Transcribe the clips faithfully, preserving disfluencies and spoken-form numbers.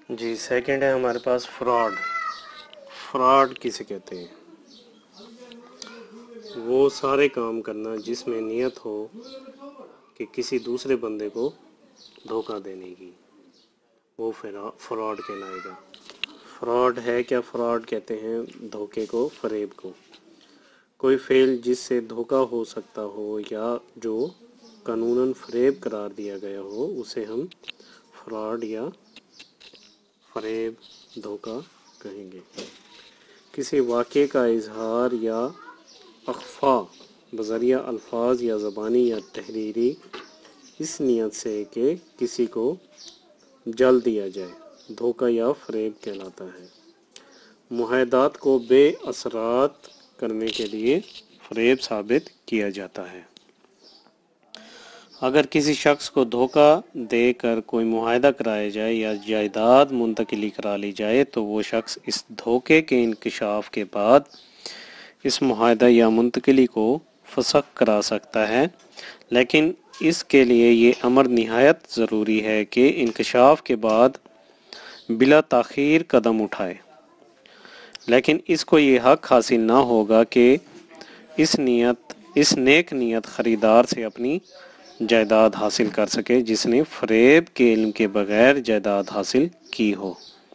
جی second ہے ہمارے پاس fraud. Fraud کسے کہتے ہیں؟ وہ سارے کام کرنا جس میں نیت ہو کہ کسی دوسرے بندے کو دھوکہ دینے کی، وہ فراڈ کہلائے گا. فراڈ ہے کیا؟ فراڈ کہتے ہیں دھوکے کو، فریب کو. کوئی فعل جس سے دھوکہ ہو سکتا ہو یا جو قانوناً فریب قرار دیا گیا ہو اسے ہم فراڈ یا فریب، دھوکہ کہیں گے. کسی واقعے کا اظہار یا اخفاء بذریعہ الفاظ یا زبانی یا تحریری اس نیت سے کہ کسی کو جل دیا جائے، دھوکہ یا فریب کہلاتا ہے. معاہدات کو بے اثرات کرنے کے لیے فریب ثابت کیا جاتا ہے. اگر کسی شخص کو دھوکہ دے کر کوئی معاہدہ کرایا جائے یا جائیداد منتقلی کرا لی جائے تو وہ شخص اس دھوکے کے انکشاف کے بعد اس معاہدہ یا منتقلی کو فسخ کرا سکتا ہے، لیکن اس کے لیے یہ امر نہایت ضروری ہے کہ انکشاف کے بعد بلا تاخیر قدم اٹھائے. لیکن اس کو یہ حق حاصل نہ ہوگا کہ اس نیت اس نیک نیت خریدار سے اپنی جائیداد حاصل کر سکے جس نے فریب کے علم کے بغیر جائیداد حاصل کی ہو.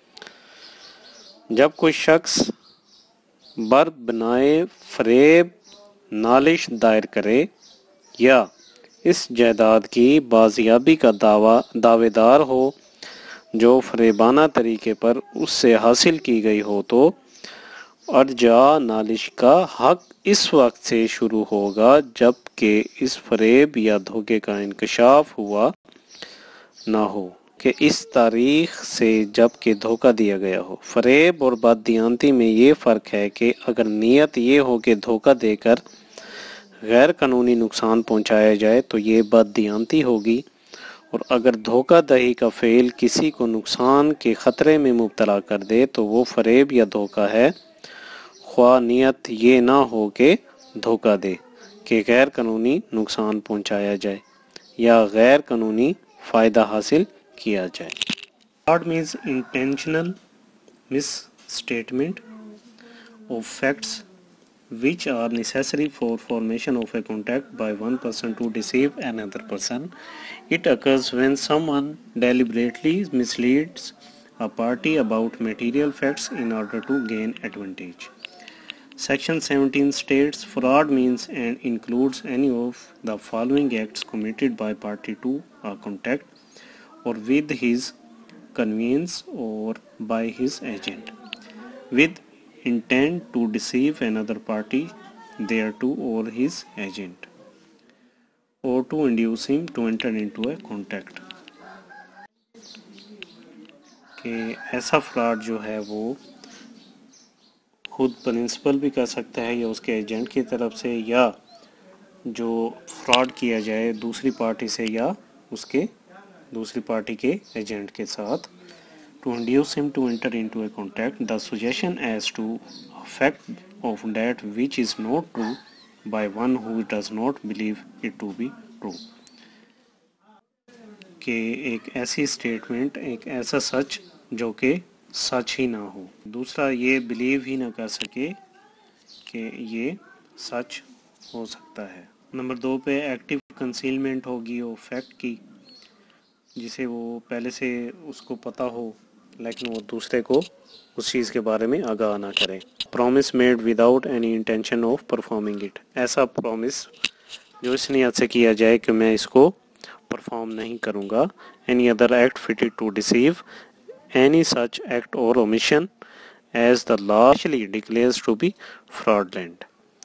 جب کوئی شخص بر بنائے فریب نالش دائر کرے یا اس جائیداد کی بازیابی کا دعویٰ دعوے دار ہو جو فریبانہ طریقے پر اس سے حاصل کی گئی ہو تو ارجاء نالش کا حق اس وقت سے شروع ہوگا جب کہ اس فریب یا دھوکے کا انکشاف ہوا نہ ہو کہ اس تاریخ سے جب کہ دھوکہ دیا گیا ہو. فریب اور بددیانتی میں یہ فرق ہے کہ اگر نیت یہ ہو کہ دھوکہ دے کر غیر قانونی نقصان پہنچایا جائے تو یہ بددیانتی ہوگی، اور اگر دھوکہ دہی کا فعل کسی کو نقصان کے خطرے میں مبتلا کر دے تو وہ فریب یا دھوکہ ہے، خواہ نیت یہ نہ ہو کہ دھوکہ دے کہ غیر قانونی نقصان پہنچایا جائے یا غیر قانونی فائدہ حاصل کیا جائے. Fraud means intentional misstatement of facts which are necessary for formation of a contract by one person to deceive another person. It occurs when someone deliberately misleads a party about material facts in order to gain advantage. Section seventeen states fraud means and includes any of the following acts committed by party to a contract or with his convenience or by his agent, with intent to deceive another party thereto or his agent, or to induce him to enter into a contract. کہ ایسا fraud جو ہے وہ خود principal بھی کر سکتا ہے یا اس کے ایجنٹ کی طرف سے، یا جو فراڈ کیا جائے دوسری پارٹی سے یا اس کے دوسری پارٹی کے ایجنٹ کے ساتھ. To induce him to enter into a contract, the suggestion as to a fact of that which is not true by one who does not believe it to be true. کہ ایک ایسی statement, ایک ایسا سچ جو کہ سچ ہی نہ ہو، دوسرا یہ بلیو ہی نہ کر سکے کہ یہ سچ ہو سکتا ہے. نمبر دو پہ ایکٹیو کنسیلمنٹ ہوگی وہ فیکٹ کی، جسے وہ پہلے سے اس کو پتہ ہو لیکن وہ دوسرے کو اس چیز کے بارے میں آگاہ نہ کریں. Promise made without any intention of performing it, ایسا پرومس جو اس نیت سے کیا جائے کہ میں اس کو پرفارم نہیں کروں گا. Any other act fitted to deceive, any such act or omission as the law declares to be fraudulent،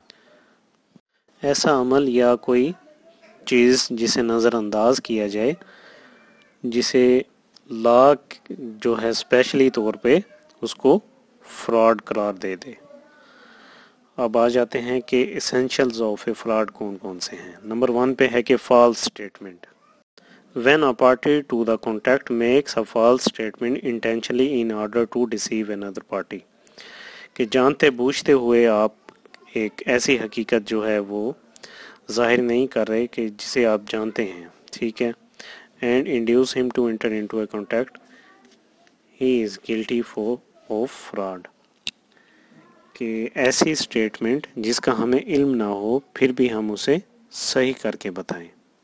ایسا عمل یا کوئی چیز جسے نظر انداز کیا جائے جسے لا جو ہے اسپیشلی طور پہ اس کو فراڈ قرار دے دے. اب آ جاتے ہیں کہ اسینشلز آف اے فراڈ کون کون سے ہیں. نمبر ون پہ ہے کہ false statement. When a party to the contract makes a false statement intentionally in order to deceive another party, کہ جانتے بوجھتے ہوئے آپ ایک ایسی حقیقت جو ہے وہ ظاہر نہیں کر رہے کہ جسے آپ جانتے ہیں، ٹھیک ہے. And induces him to enter into a contract, he is guilty for of fraud. کہ ایسی اسٹیٹمنٹ جس کا ہمیں علم نہ ہو پھر بھی ہم اسے صحیح کر کے بتائیں.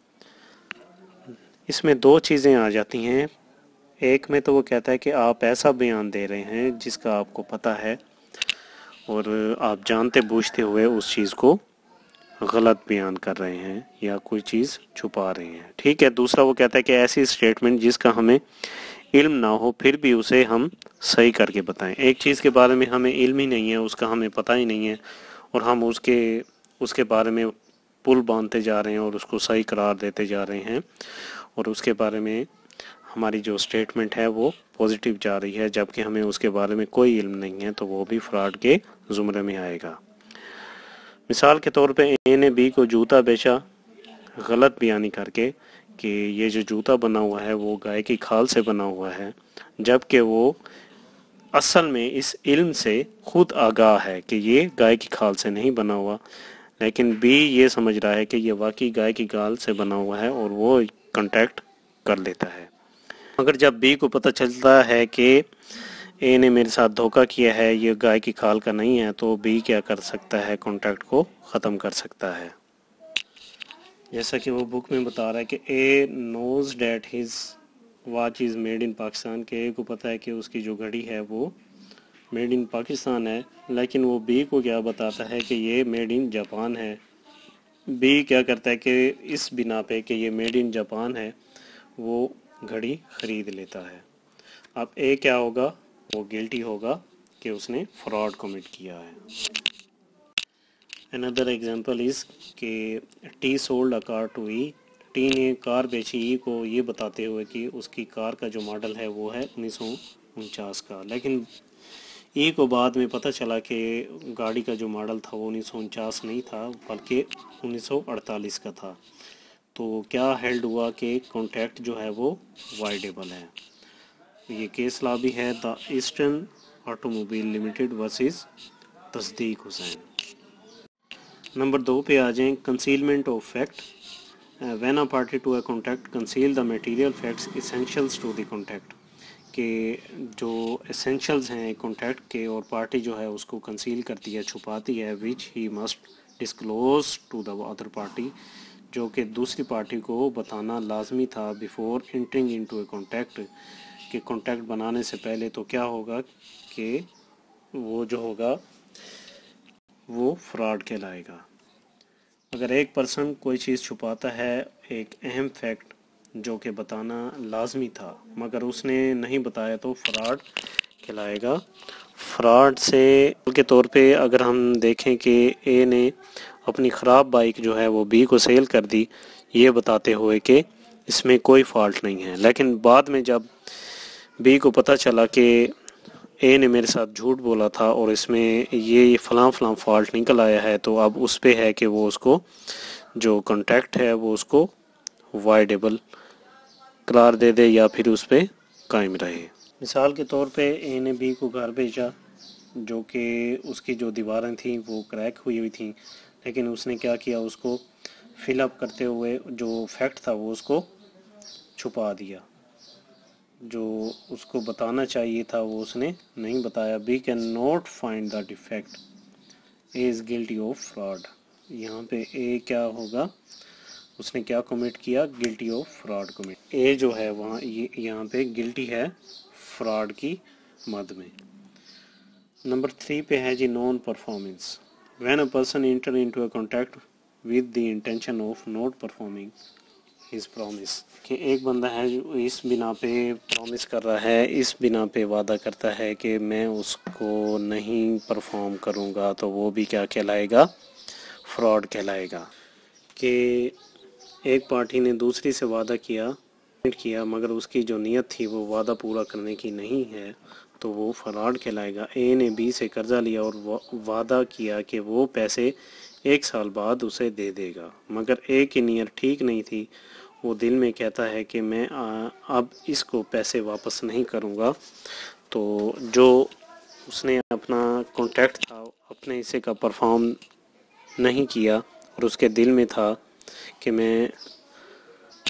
اس میں دو چیزیں آ جاتی ہیں. ایک میں تو وہ کہتا ہے کہ آپ ایسا بیان دے رہے ہیں جس کا آپ کو پتہ ہے اور آپ جانتے بوجھتے ہوئے اس چیز کو غلط بیان کر رہے ہیں یا کوئی چیز چھپا رہے ہیں. ٹھیک ہے. دوسرا وہ کہتا ہے کہ ایسی اسٹیٹمنٹ جس کا ہمیں علم نہ ہو پھر بھی اسے ہم صحیح کر کے بتائیں. ایک چیز کے بارے میں ہمیں علم ہی نہیں ہے, اس کا ہمیں پتہ ہی نہیں ہے اور ہم اس کے اس کے بارے میں پل باندھتے جا رہے ہیں اور اس کو صحیح قرار دیتے جا رہے ہیں اور اس کے بارے میں ہماری جو اسٹیٹمنٹ ہے وہ پازیٹیو جا رہی ہے جبکہ ہمیں اس کے بارے میں کوئی علم نہیں ہے, تو وہ بھی فراڈ کے زمرے میں آئے گا. مثال کے طور پہ اے نے بی کو جوتا بیچا غلط بیانی کر کے کہ یہ جو جوتا بنا ہوا ہے وہ گائے کی کھال سے بنا ہوا ہے, جبکہ وہ اصل میں اس علم سے خود آگاہ ہے کہ یہ گائے کی کھال سے نہیں بنا ہوا, لیکن بی یہ سمجھ رہا ہے کہ یہ واقعی گائے کی کھال سے بنا ہوا ہے اور وہ کانٹیکٹ کر لیتا ہے. مگر جب بی کو پتہ چلتا ہے کہ اے نے میرے ساتھ دھوکہ کیا ہے, یہ گائے کی کھال کا نہیں ہے, تو بی کیا کر سکتا ہے, کانٹیکٹ کو ختم کر سکتا ہے. جیسا کہ وہ بک میں بتا رہا ہے کہ A knows that his watch is made in Pakistan, کہ اے کو پتہ ہے کہ اس کی جو گھڑی ہے وہ میڈ ان پاکستان ہے, لیکن وہ بی کو کیا بتاتا ہے کہ یہ میڈ ان جاپان ہے. بی کیا کرتا ہے کہ اس بنا پہ کہ یہ میڈ ان جاپان ہے وہ گھڑی خرید لیتا ہے. اب اے کیا ہوگا, وہ گلٹی ہوگا کہ اس نے فراڈ کمٹ کیا ہے. Another example is کہ T sold a car to E, T نے کار بیچی ای کو یہ بتاتے ہوئے کہ اس کی کار کا جو ماڈل ہے وہ ہے انیس سو انچاس کا, لیکن ای کو بعد میں پتہ چلا کہ گاڑی کا جو ماڈل تھا وہ انیس سو انچاس نہیں تھا بلکہ انیس سو اڑتالیس کا تھا. تو کیا ہیلڈ ہوا کہ کانٹیکٹ جو ہے وہ وائڈیبل ہے. یہ کیس لا بھی ہے the Eastern Automobile Limited versus Tasdiq Hussain. Number دو پہ آ جائیں, concealment of fact. When a party to a contact conceal the material facts essentials to the contact, کہ جو اسینشلز ہیں کانٹیکٹ کے اور پارٹی جو ہے اس کو کنسیل کرتی ہے, چھپاتی ہے, which he must disclose to the other party, جو کہ دوسری پارٹی کو بتانا لازمی تھا before entering into a contact, کہ کانٹیکٹ بنانے سے پہلے. تو کیا ہوگا کہ وہ جو ہوگا وہ فراڈ کہلائے گا. اگر ایک پرسن کوئی چیز چھپاتا ہے, ایک اہم فیکٹ جو کہ بتانا لازمی تھا مگر اس نے نہیں بتایا, تو فراڈ کہلائے گا. فراڈ سے کے طور پہ اگر ہم دیکھیں کہ اے نے اپنی خراب بائک جو ہے وہ بی کو سیل کر دی یہ بتاتے ہوئے کہ اس میں کوئی فالٹ نہیں ہے, لیکن بعد میں جب بی کو پتہ چلا کہ اے نے میرے ساتھ جھوٹ بولا تھا اور اس میں یہ فلاں فلاں فالٹ نکل آیا ہے, تو اب اس پہ ہے کہ وہ اس کو جو کانٹیکٹ ہے وہ اس کو وائڈیبل قرار دے دے یا پھر اس پہ قائم رہے. مثال کے طور پہ اے نے بی کو گھر بھیجا جو کہ اس کی جو دیواریں تھیں وہ کریک ہوئی ہوئی تھیں, لیکن اس نے کیا کیا, اس کو فل اپ کرتے ہوئے جو فیکٹ تھا وہ اس کو چھپا دیا, جو اس کو بتانا چاہیے تھا وہ اس نے نہیں بتایا. B can not find the defect, A is guilty of fraud. یہاں پہ اے کیا ہوگا, اس نے کیا کمٹ کیا, guilty of fraud commit. A جو ہے وہاں یہاں پہ گلٹی ہے فراڈ کی مد میں. نمبر تھری پہ ہے جی non performance. When a person enter into a contact with the intention of not performing his promise, کہ ایک بندہ ہے جو اس بنا پہ پرومس کر رہا ہے, اس بنا پہ وعدہ کرتا ہے کہ میں اس کو نہیں پرفارم کروں گا, تو وہ بھی کیا کہلائے گا, فراڈ کہلائے گا. کہ ایک پارٹی نے دوسری سے وعدہ کیا کیا مگر اس کی جو نیت تھی وہ وعدہ پورا کرنے کی نہیں ہے, تو وہ فراڈ کہلائے گا. اے نے بی سے قرضہ لیا اور وعدہ کیا کہ وہ پیسے ایک سال بعد اسے دے دے گا, مگر اے کی نیت ٹھیک نہیں تھی. وہ دل میں کہتا ہے کہ میں اب اس کو پیسے واپس نہیں کروں گا, تو جو اس نے اپنا کانٹیکٹ تھا اپنے حصے کا پرفارم نہیں کیا اور اس کے دل میں تھا کہ میں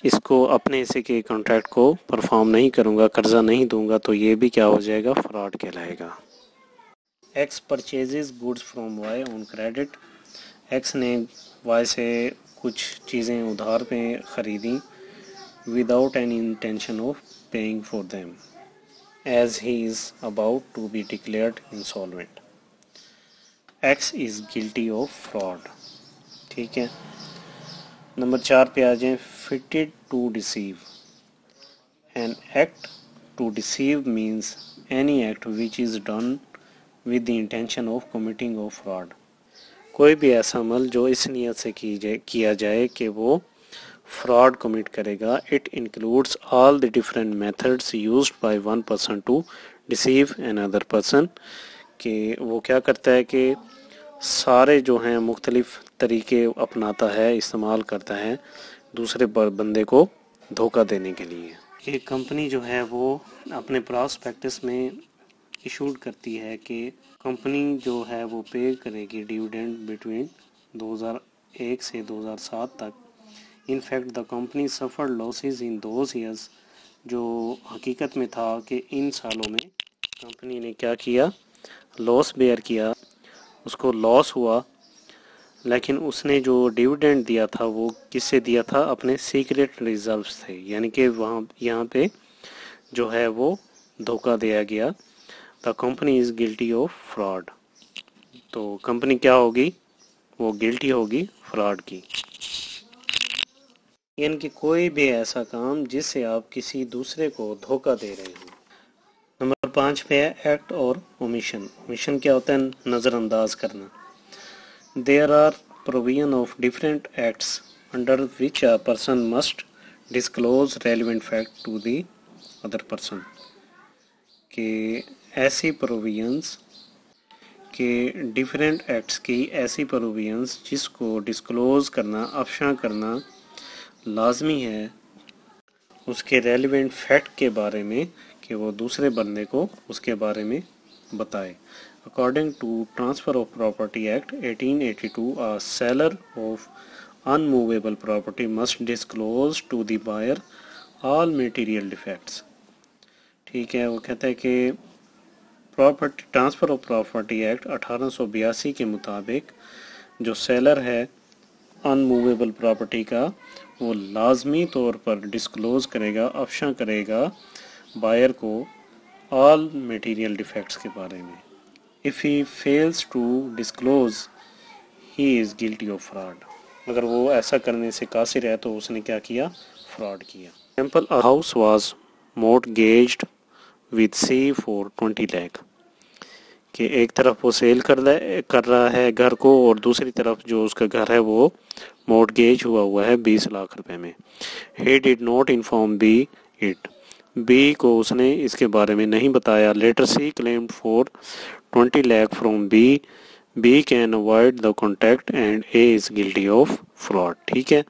اس کو اپنے حصے کے کانٹریکٹ کو پرفارم نہیں کروں گا، قرضہ نہیں دوں گا، تو یہ بھی کیا ہو جائے گا؟ فراڈ کہلائے گا۔ X purchases goods from Y on credit, X نے وائی سے کچھ چیزیں ادھار پہ خریدیں without any intention of paying for them as he is about to be declared insolvent, X is guilty of fraud. ٹھیک ہے، نمبر چار پہ آ جائیں، fitted to deceive, an act to deceive means any act which is done with the intention of committing of fraud, کوئی بھی ایسا عمل جو اس نیت سے کی جائے کیا جائے کہ وہ فراڈ کمٹ کرے گا۔ It includes all the different methods used by one person to deceive another person, کہ وہ کیا کرتا ہے کہ سارے جو ہیں مختلف طریقے اپناتا ہے، استعمال کرتا ہے دوسرے بندے کو دھوکہ دینے کے لیے۔ ایک کمپنی جو ہے وہ اپنے پراسپیکٹس میں ایشوڈ کرتی ہے کہ کمپنی جو ہے وہ پے کرے گی ڈیویڈنڈ بٹوین دو ہزار ایک سے دو ہزار سات تک۔ In fact the company suffered losses in those years, جو حقیقت میں تھا کہ ان سالوں میں کمپنی نے کیا کیا؟ لاس بیئر کیا، اس کو لاس ہوا، لیکن اس نے جو ڈیویڈنڈ دیا تھا وہ کس سے دیا تھا؟ اپنے سیکریٹ ریزروز تھے، یعنی کہ وہاں یہاں پہ جو ہے وہ دھوکہ دیا گیا۔ The company is guilty of fraud, تو کمپنی کیا ہوگی؟ وہ گلٹی ہوگی فراڈ کی۔ یعنی کہ کوئی بھی ایسا کام جس سے آپ کسی دوسرے کو دھوکہ دے رہے ہوں۔ نمبر پانچ پہ ہے ایکٹ اور اومیشن۔ اومیشن کیا ہوتا ہے؟ نظر انداز کرنا۔ There are provision of different acts under which a person must disclose relevant fact to the other person, کہ ایسی پروویژنس کہ ڈفرینٹ ایکٹس کی ایسی پروویژنس جس کو ڈسکلوز کرنا، افشاں کرنا لازمی ہے اس کے ریلیونٹ فیکٹ کے بارے میں، کہ وہ دوسرے بندے کو اس کے بارے میں بتائے۔ According to transfer of property act eighteen eighty two, a seller of unmovable property must disclose to the buyer all material defects۔ ٹھیک ہے، وہ کہتا ہے کہ property transfer of property act اٹھارہ سو بیاسی کے مطابق جو سیلر ہے ان موویبل پراپرٹی کا، وہ لازمی طور پر ڈسکلوز کرے گا، افشاں کرے گا بائر کو آل میٹیریل ڈیفیکٹس کے بارے میں۔ If he fails to disclose he is guilty of fraud, اگر وہ ایسا کرنے سے قاصر ہے تو اس نے کیا کیا؟ فراڈ کیا۔ Example, a house was mortgaged with C for twenty lakh، کہ ایک طرف وہ سیل کر کر رہا ہے گھر کو، اور دوسری طرف جو اس کا گھر ہے وہ مورٹگیج ہوا ہوا ہے بیس لاکھ روپے میں۔ He did not inform B it، B کو اس نے اس کے بارے میں نہیں بتایا۔ Later C claimed for twenty lakh from B، B can avoid the contract and A is guilty of fraud۔ ٹھیک ہے،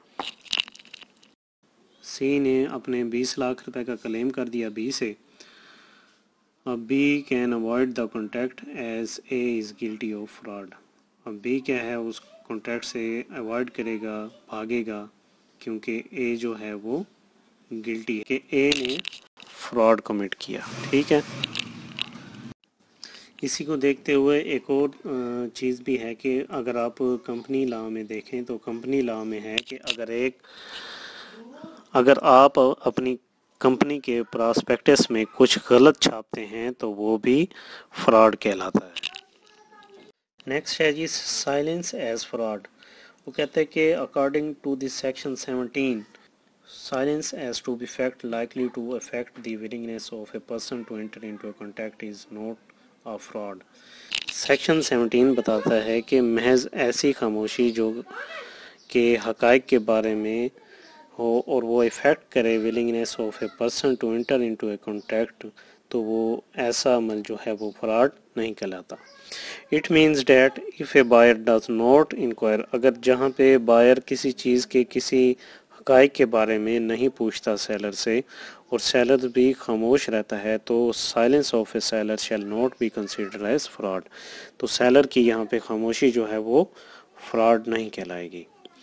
سی نے اپنے بیس لاکھ روپے کا کلیم کر دیا بی سے، اب B can avoid the contact as A is guilty of fraud. اب بی کیا ہے؟ اس کانٹیکٹ سے اوائڈ کرے گا، بھاگے گا، کیونکہ اے جو ہے وہ گلٹی ہے کہ اے نے فراڈ کمٹ کیا۔ ٹھیک ہے، اسی کو دیکھتے ہوئے ایک اور چیز بھی ہے کہ اگر آپ کمپنی لا میں دیکھیں تو کمپنی لا میں ہے کہ اگر ایک اگر آپ اپنی کمپنی کے پراسپیکٹس میں کچھ غلط چھاپتے ہیں تو وہ بھی فراڈ کہلاتا ہے۔ نیکسٹ ہے جی سائلنس ایز فراڈ۔ وہ کہتے ہیں کہ according to the section seventeen, silence as to be fact likely to affect the willingness of a person to enter into a contract is not a fraud۔ Section seventeen بتاتا ہے کہ محض ایسی خاموشی جو کہ حقائق کے بارے میں ہو اور وہ افیکٹ کرے willingness of a person to enter into a contract، تو وہ ایسا عمل جو ہے وہ فراڈ نہیں کہلاتا۔ It means that if a buyer does not inquire، اگر جہاں پہ بائر کسی چیز کے کسی حقائق کے بارے میں نہیں پوچھتا سیلر سے، اور سیلر بھی خاموش رہتا ہے، تو silence of a seller shall not be considered as fraud، تو سیلر کی یہاں پہ خاموشی جو ہے وہ فراڈ نہیں کہلائے گی۔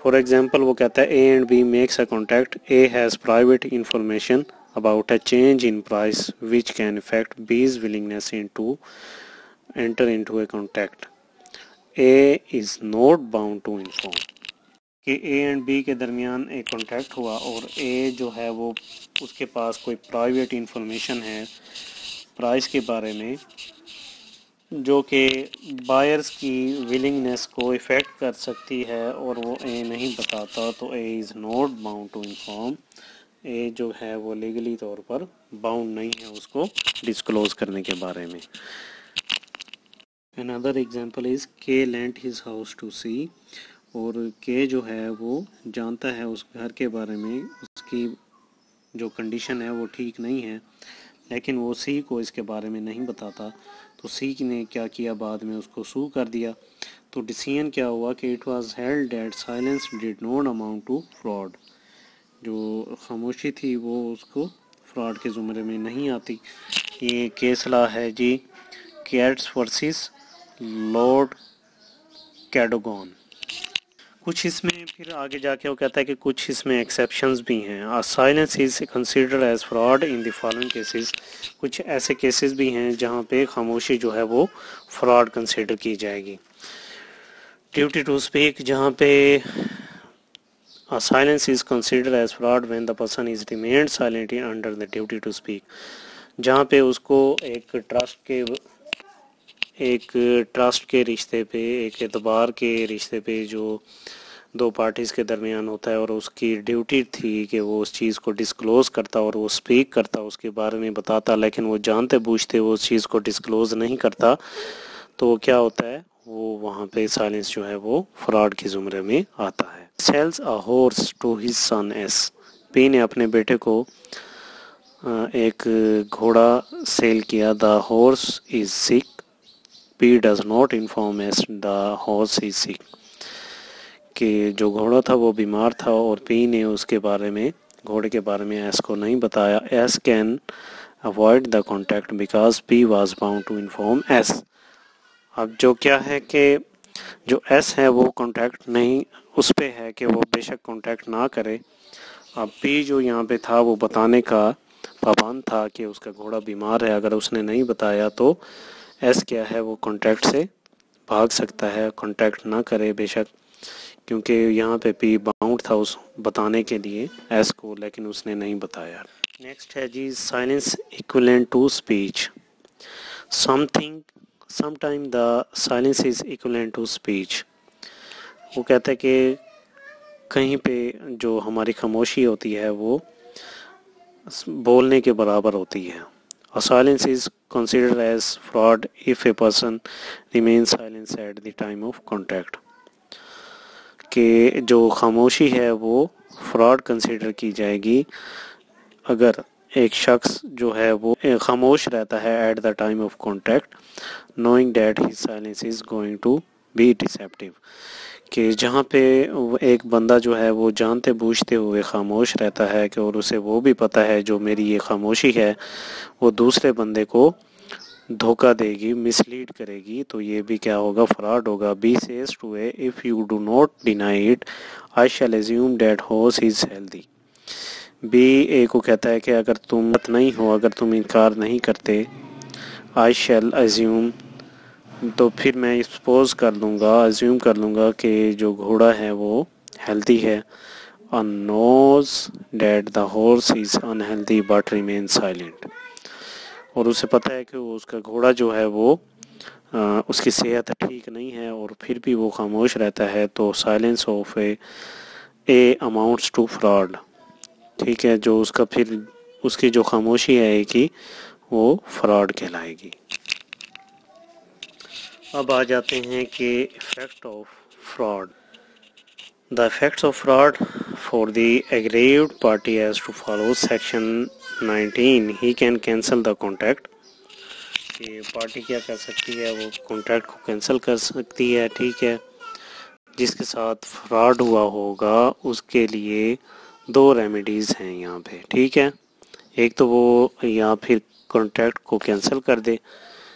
فار ایگزامپل وہ کہتا ہے A and B makes a contact. A has private information about a change in price which can affect B's willingness into enter into a contact. A is not bound to inform. کہ اے and be کے درمیان ایک contact ہوا اور اے جو ہے وہ اس کے پاس کوئی پرائیویٹ انفارمیشن ہے پرائس کے بارے میں جو کہ بائرز کی ولنگنس کو افیکٹ کر سکتی ہے اور وہ اے نہیں بتاتا، تو A is not bound to inform. A جو ہے وہ لیگلی طور پر باؤنڈ نہیں ہے اس کو ڈسکلوز کرنے کے بارے میں. another example is K lent his house to C. اور K جو ہے وہ جانتا ہے اس گھر کے بارے میں، اس کی جو کنڈیشن ہے وہ ٹھیک نہیں ہے، لیکن وہ C کو اس کے بارے میں نہیں بتاتا. تو C نے کیا کیا، بعد میں اس کو سو کر دیا. تو ڈیسیژن کیا ہوا کہ it was held that silence did not amount to fraud. جو خاموشی تھی وہ اس کو فراڈ کے زمرے میں نہیں آتی. یہ کیس لا ہے جی کیٹس ورسز لارڈ کیڈوگان. کچھ اس میں پھر آگے جا کے وہ کہتا ہے کہ کچھ اس میں ایکسیپشنز بھی ہیں. Silence is considered as fraud in the following cases. کچھ ایسے کیسز بھی ہیں جہاں پہ خاموشی جو ہے وہ فراڈ کنسیڈر کی جائے گی. ڈیوٹی ٹو اسپیک، جہاں پہ A silence is considered as fraud when the person is remained silent under the duty to speak. جہاں پہ اس کو ایک ٹرسٹ کے ایک ٹرسٹ کے رشتے پہ، ایک اعتبار کے رشتے پہ جو دو پارٹیز کے درمیان ہوتا ہے اور اس کی ڈیوٹی تھی کہ وہ اس چیز کو ڈسکلوز کرتا اور وہ سپیک کرتا، اس کے بارے میں بتاتا، لیکن وہ جانتے بوجھتے وہ اس چیز کو ڈسکلوز نہیں کرتا، تو وہ کیا ہوتا ہے، وہ وہاں پہ سائلنس جو ہے وہ فراڈ کے زمرے میں آتا ہے. sells a horse to his son S. پی نے اپنے بیٹے کو ایک گھوڑا سیل کیا. the horse is sick. P does not inform S the horse is sick. کہ جو گھوڑا تھا وہ بیمار تھا اور پی نے اس کے بارے میں گھوڑے کے بارے میں ایس کو نہیں بتایا. S can avoid the contact because P was bound to inform S. اب جو کیا ہے کہ جو ایس ہے وہ کانٹیکٹ نہیں، اس پہ ہے کہ وہ بے شک کانٹیکٹ نہ کرے. اب پی جو یہاں پہ تھا وہ بتانے کا پابند تھا کہ اس کا گھوڑا بیمار ہے. اگر اس نے نہیں بتایا تو ایس کیا ہے، وہ کانٹیکٹ سے بھاگ سکتا ہے، کانٹیکٹ نہ کرے بے شک، کیونکہ یہاں پہ پی باؤنڈ تھا اس بتانے کے لیے ایس کو، لیکن اس نے نہیں بتایا. نیکسٹ ہے جی silence equivalent to speech. Something sometime the silence is equivalent to speech. وہ کہتا ہے کہ کہیں پہ جو ہماری خاموشی ہوتی ہے وہ بولنے کے برابر ہوتی ہے. A silence is considered as fraud if a person remains silent at the time of contact. کہ جو خاموشی ہے وہ فراڈ کنسیڈر کی جائے گی اگر ایک شخص جو ہے وہ خاموش رہتا ہے at the time of contact knowing that his silence is going to be deceptive. کہ جہاں پہ ایک بندہ جو ہے وہ جانتے بوجھتے ہوئے خاموش رہتا ہے کہ اور اسے وہ بھی پتہ ہے جو میری یہ خاموشی ہے وہ دوسرے بندے کو دھوکہ دے گی، مس لیڈ کرے گی، تو یہ بھی کیا ہوگا، فراڈ ہوگا. B says to A, if you do not deny it, I shall assume that horse is healthy. B A کو کہتا ہے کہ اگر تم مت نہیں ہو، اگر تم انکار نہیں کرتے، I shall assume، تو پھر میں سپوز کر لوں گا، ازیوم کر لوں گا کہ جو گھوڑا ہے وہ ہیلتھی ہے. knows that the horse is unhealthy but remains silent. اور اسے پتہ ہے کہ وہ اس کا گھوڑا جو ہے وہ آ, اس کی صحت ٹھیک نہیں ہے اور پھر بھی وہ خاموش رہتا ہے، تو silence of A A amounts to fraud. ٹھیک ہے، جو اس کا پھر اس کی جو خاموشی ہے اے کی وہ فراڈ کہلائے گی. اب آ جاتے ہیں کہ effect of fraud. The effects of fraud for the aggrieved party as to follow section nineteen. He can cancel the contract. کہ پارٹی کیا کر سکتی ہے، وہ کانٹریکٹ کو کینسل کر سکتی ہے. ٹھیک ہے، جس کے ساتھ فراڈ ہوا ہوگا اس کے لیے دو ریمیڈیز ہیں یہاں پہ. ٹھیک ہے، ایک تو وہ یا پھر کانٹریکٹ کو کینسل کر دے،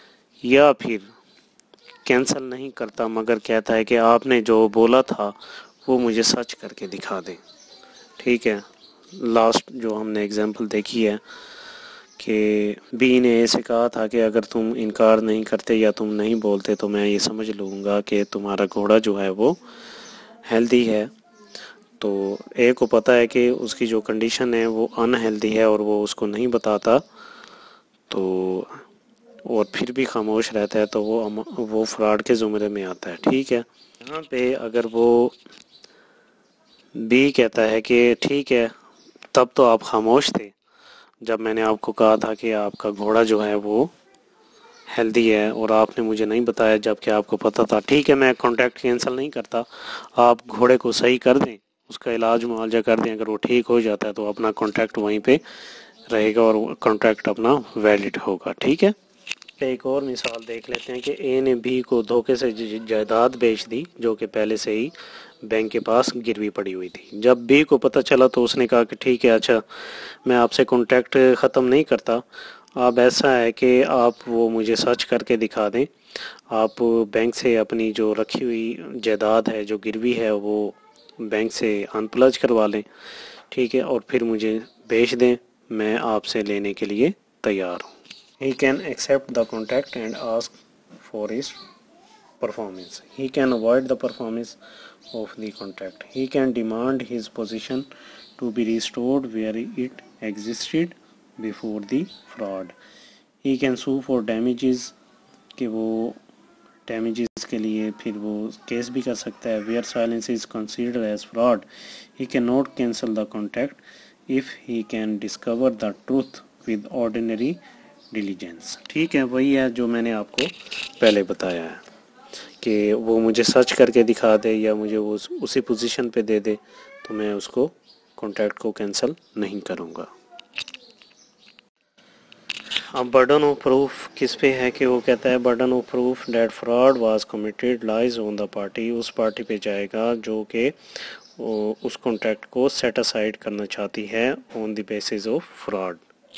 یا پھر کینسل نہیں کرتا مگر کہتا ہے کہ آپ نے جو بولا تھا وہ مجھے سچ کر کے دکھا دیں. ٹھیک ہے. لاسٹ جو ہم نے اگزامپل دیکھی ہے کہ بی نے اے سے کہا تھا کہ اگر تم انکار نہیں کرتے یا تم نہیں بولتے تو میں یہ سمجھ لوں گا کہ تمہارا گھوڑا جو ہے وہ ہیلدی ہے. تو اے کو پتہ ہے کہ اس کی جو کنڈیشن ہے وہ ان ہیلدی ہے اور وہ اس کو نہیں بتاتا، تو اور پھر بھی خاموش رہتا ہے، تو وہ وہ فراڈ کے زمرے میں آتا ہے. ٹھیک ہے. یہاں پہ اگر وہ بی کہتا ہے کہ ٹھیک ہے تب تو آپ خاموش تھے جب میں نے آپ کو کہا تھا کہ آپ کا گھوڑا جو ہے وہ ہیلدی ہے اور آپ نے مجھے نہیں بتایا جب کہ آپ کو پتہ تھا. ٹھیک ہے میں کانٹیکٹ کینسل نہیں کرتا، آپ گھوڑے کو صحیح کر دیں، اس کا علاج معالجہ کر دیں، اگر وہ ٹھیک ہو جاتا ہے تو اپنا کانٹیکٹ وہیں پہ رہے گا اور کانٹیکٹ اپنا ویلڈ ہوگا. ٹھیک ہے. ایک اور مثال دیکھ لیتے ہیں کہ اے نے بی کو دھوکے سے جائیداد بیچ دی جو کہ پہلے سے ہی بینک کے پاس گروی پڑی ہوئی تھی. جب بی کو پتہ چلا تو اس نے کہا کہ ٹھیک ہے اچھا میں آپ سے کانٹیکٹ ختم نہیں کرتا، اب ایسا ہے کہ آپ وہ مجھے سرچ کر کے دکھا دیں، آپ بینک سے اپنی جو رکھی ہوئی جائیداد ہے جو گروی ہے وہ بینک سے انپلج کروا لیں. ٹھیک ہے. اور پھر مجھے بیچ دیں، میں آپ سے لینے کے لیے تیار ہوں. He can accept the contract and ask for his performance. He can avoid the performance of the contract. He can demand his position to be restored where it existed before the fraud. He can sue for damages کہ وہ damages کے لیے پھر وہ case بھی کر سکتا ہے. Where silence is considered as fraud, he cannot cancel the contract if he can discover the truth with ordinary diligence. ٹھیک ہے. وہی ہے جو میں نے آپ کو پہلے بتایا ہے کہ وہ مجھے سرچ کر کے دکھا دے یا مجھے وہ اسی پوزیشن پہ دے دے تو میں اس کو کانٹیکٹ کو کینسل نہیں کروں گا. اب برڈن آف پروف کس پہ ہے کہ وہ کہتا ہے burden of proof that fraud was committed lies on the party, اس پارٹی پہ جائے گا جو کہ اس کانٹیکٹ کو سیٹ اسائڈ کرنا چاہتی ہے on the basis of fraud.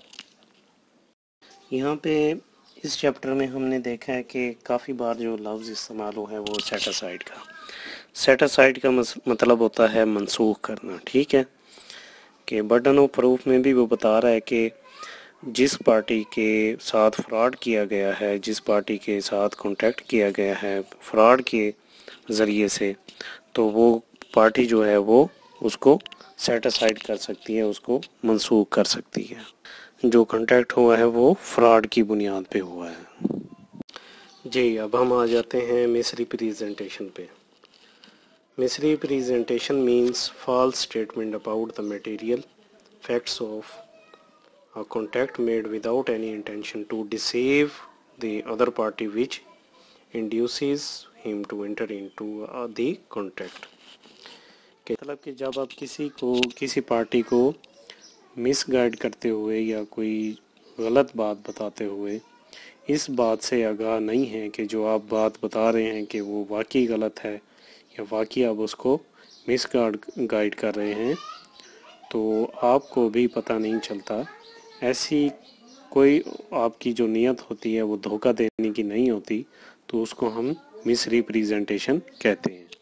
یہاں پہ اس چیپٹر میں ہم نے دیکھا ہے کہ کافی بار جو لفظ استعمال ہوا ہے وہ سیٹ اسائڈ کا سیٹ اسائڈ کا مطلب ہوتا ہے منسوخ کرنا. ٹھیک ہے. کہ برڈن آف پروف میں بھی وہ بتا رہا ہے کہ جس پارٹی کے ساتھ فراڈ کیا گیا ہے، جس پارٹی کے ساتھ کانٹیکٹ کیا گیا ہے فراڈ کے ذریعے سے، تو وہ پارٹی جو ہے وہ اس کو سیٹ اسائڈ کر سکتی ہے، اس کو منسوخ کر سکتی ہے. جو کانٹیکٹ ہوا ہے وہ فراڈ کی بنیاد پہ ہوا ہے. جی اب ہم آ جاتے ہیں مس ریپریزنٹیشن پہ. Misrepresentation means false statement about the material facts of a contact made without any intention to deceive the other party which induces him to enter into uh, the contract. کہ مطلب کہ جب آپ کسی کو کسی party کو مس guide کرتے ہوئے یا کوئی غلط بات بتاتے ہوئے اس بات سے آگاہ نہیں ہے کہ جو آپ بات بتا رہے ہیں کہ وہ واقعی غلط ہے یا واقعی آپ اس کو مس گائیڈ کر رہے ہیں، تو آپ کو بھی پتہ نہیں چلتا. ایسی کوئی آپ کی جو نیت ہوتی ہے وہ دھوکہ دینے کی نہیں ہوتی، تو اس کو ہم مس ریپریزنٹیشن کہتے ہیں.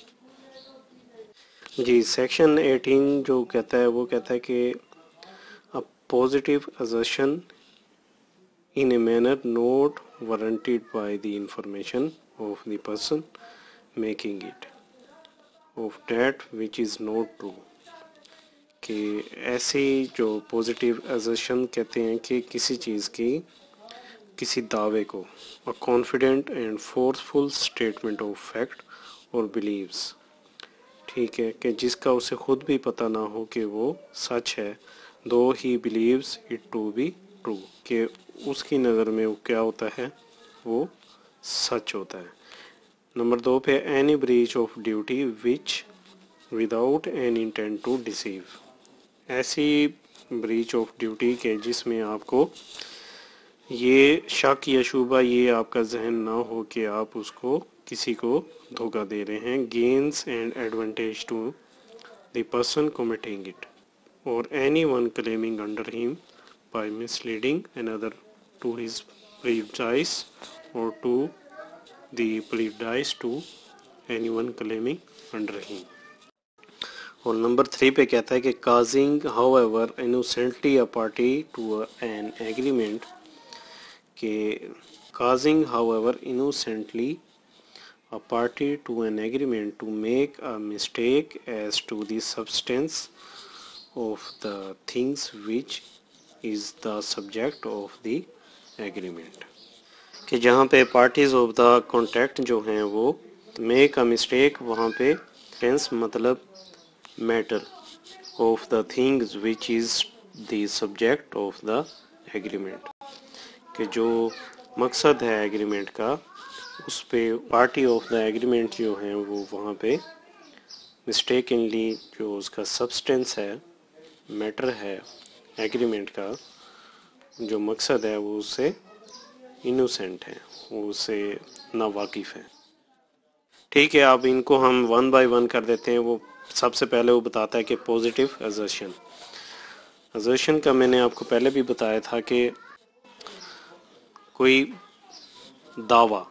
جی سیکشن ایٹین جو کہتا ہے وہ کہتا ہے کہ a positive assertion in a manner not warranted by the information of the person making it of that which is not true. کہ ایسی جو پوزیٹیو assertion کہتے ہیں کہ کسی چیز کی کسی دعوے کو a confident and forceful statement of fact or beliefs. ٹھیک ہے. کہ جس کا اسے خود بھی پتہ نہ ہو کہ وہ سچ ہے though he believes it to be true. کہ اس کی نظر میں وہ کیا ہوتا ہے، وہ سچ ہوتا ہے. نمبر دو پہ any breach of duty which without any intent to deceive. ایسی بریچ آف ڈیوٹی کے جس میں آپ کو یہ شک یا شبہ یہ آپ کا ذہن نہ ہو کہ آپ اس کو کسی کو دھوکہ دے رہے ہیں. Gains and advantage to the person committing it or any one claiming under him by misleading another to his prejudice or to the prejudice to anyone claiming under him. اور نمبر تھری پہ کہتا ہے کہ causing however innocently a party to an agreement کہ causing however innocently a party to an agreement to make a mistake as to the substance of the things which is the subject of the agreement کہ جہاں پہ parties of the contract جو ہیں وہ make a mistake وہاں پہ tense مطلب matter of the things which is the subject of the agreement کہ جو مقصد ہے ایگریمنٹ کا اس پہ پارٹی آف دا ایگریمنٹ جو ہیں وہ وہاں پہ مسٹیکنلی جو اس کا سبسٹینس ہے میٹر ہے ایگریمنٹ کا جو مقصد ہے وہ اس سے انوسینٹ ہے وہ اس سے ناواقف ہے. ٹھیک ہے اب ان کو ہم ون بائی ون کر دیتے ہیں. وہ سب سے پہلے وہ بتاتا ہے کہ پوزیٹیو assertion. assertion کا میں نے آپ کو پہلے بھی بتایا تھا کہ کوئی دعویٰ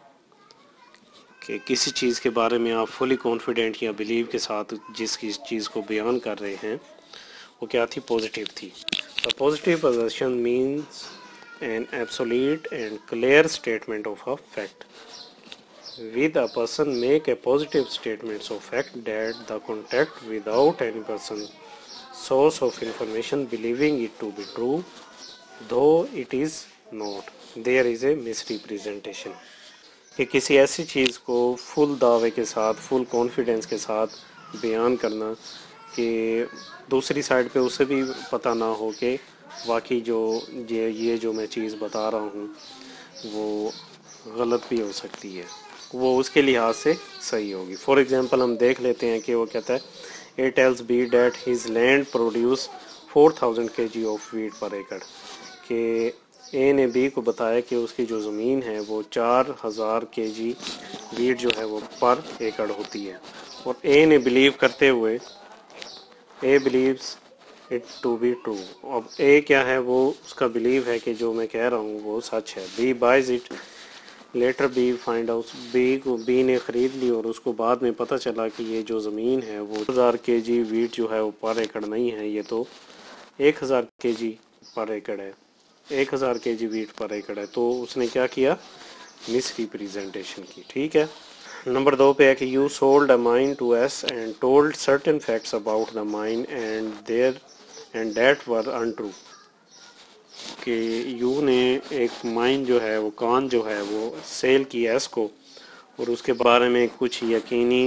کہ کسی چیز کے بارے میں آپ فلی کانفیڈنٹ یا بلیو کے ساتھ جس کی چیز کو بیان کر رہے ہیں وہ کیا تھی؟ پوزیٹیو تھی. A positive assertion means an absolute and clear statement of a fact. With a person make a positive statement of fact that the contact without any person source of information believing it to be true, though it is not. There is a misrepresentation. کہ کسی ایسی چیز کو فل دعوے کے ساتھ full confidence کے ساتھ بیان کرنا کہ دوسری سائڈ پہ اسے بھی پتہ نہ ہو کہ واقعی جو یہ یہ جو میں چیز بتا رہا ہوں وہ غلط بھی ہو سکتی ہے، وہ اس کے لحاظ سے صحیح ہوگی. فار ایگزامپل ہم دیکھ لیتے ہیں کہ وہ کہتا ہے A tells B that his land produce four thousand K G of wait پر ایکڑ کہ اے نے بی کو بتایا کہ اس کی جو زمین ہے وہ چار ہزار کے جی ویٹ جو ہے وہ پر ایکڑ ہوتی ہے، اور اے نے بلیو کرتے ہوئے A believes it to be true. اب اے کیا ہے وہ اس کا بلیو ہے کہ جو میں کہہ رہا ہوں وہ سچ ہے. B buys it later B find out B کو بی نے خرید لی اور اس کو بعد میں پتہ چلا کہ یہ جو زمین ہے وہ ہزار کے جی ویٹ جو ہے وہ پر ایکڑ نہیں ہے، یہ تو ایک ہزار کے جی پر ایکڑ ہے، ایک ہزار کے جی ویٹ پر ایکڑ ہے. تو اس نے کیا کیا؟ مس ریپریزنٹیشن کی. ٹھیک ہے. نمبر دو پہ ہے کہ U sold a mine to S and told certain facts about the mine and there and that were untrue کہ یو نے ایک مائن جو ہے وہ کان جو ہے وہ سیل کی ایس کو اور اس کے بارے میں کچھ یقینی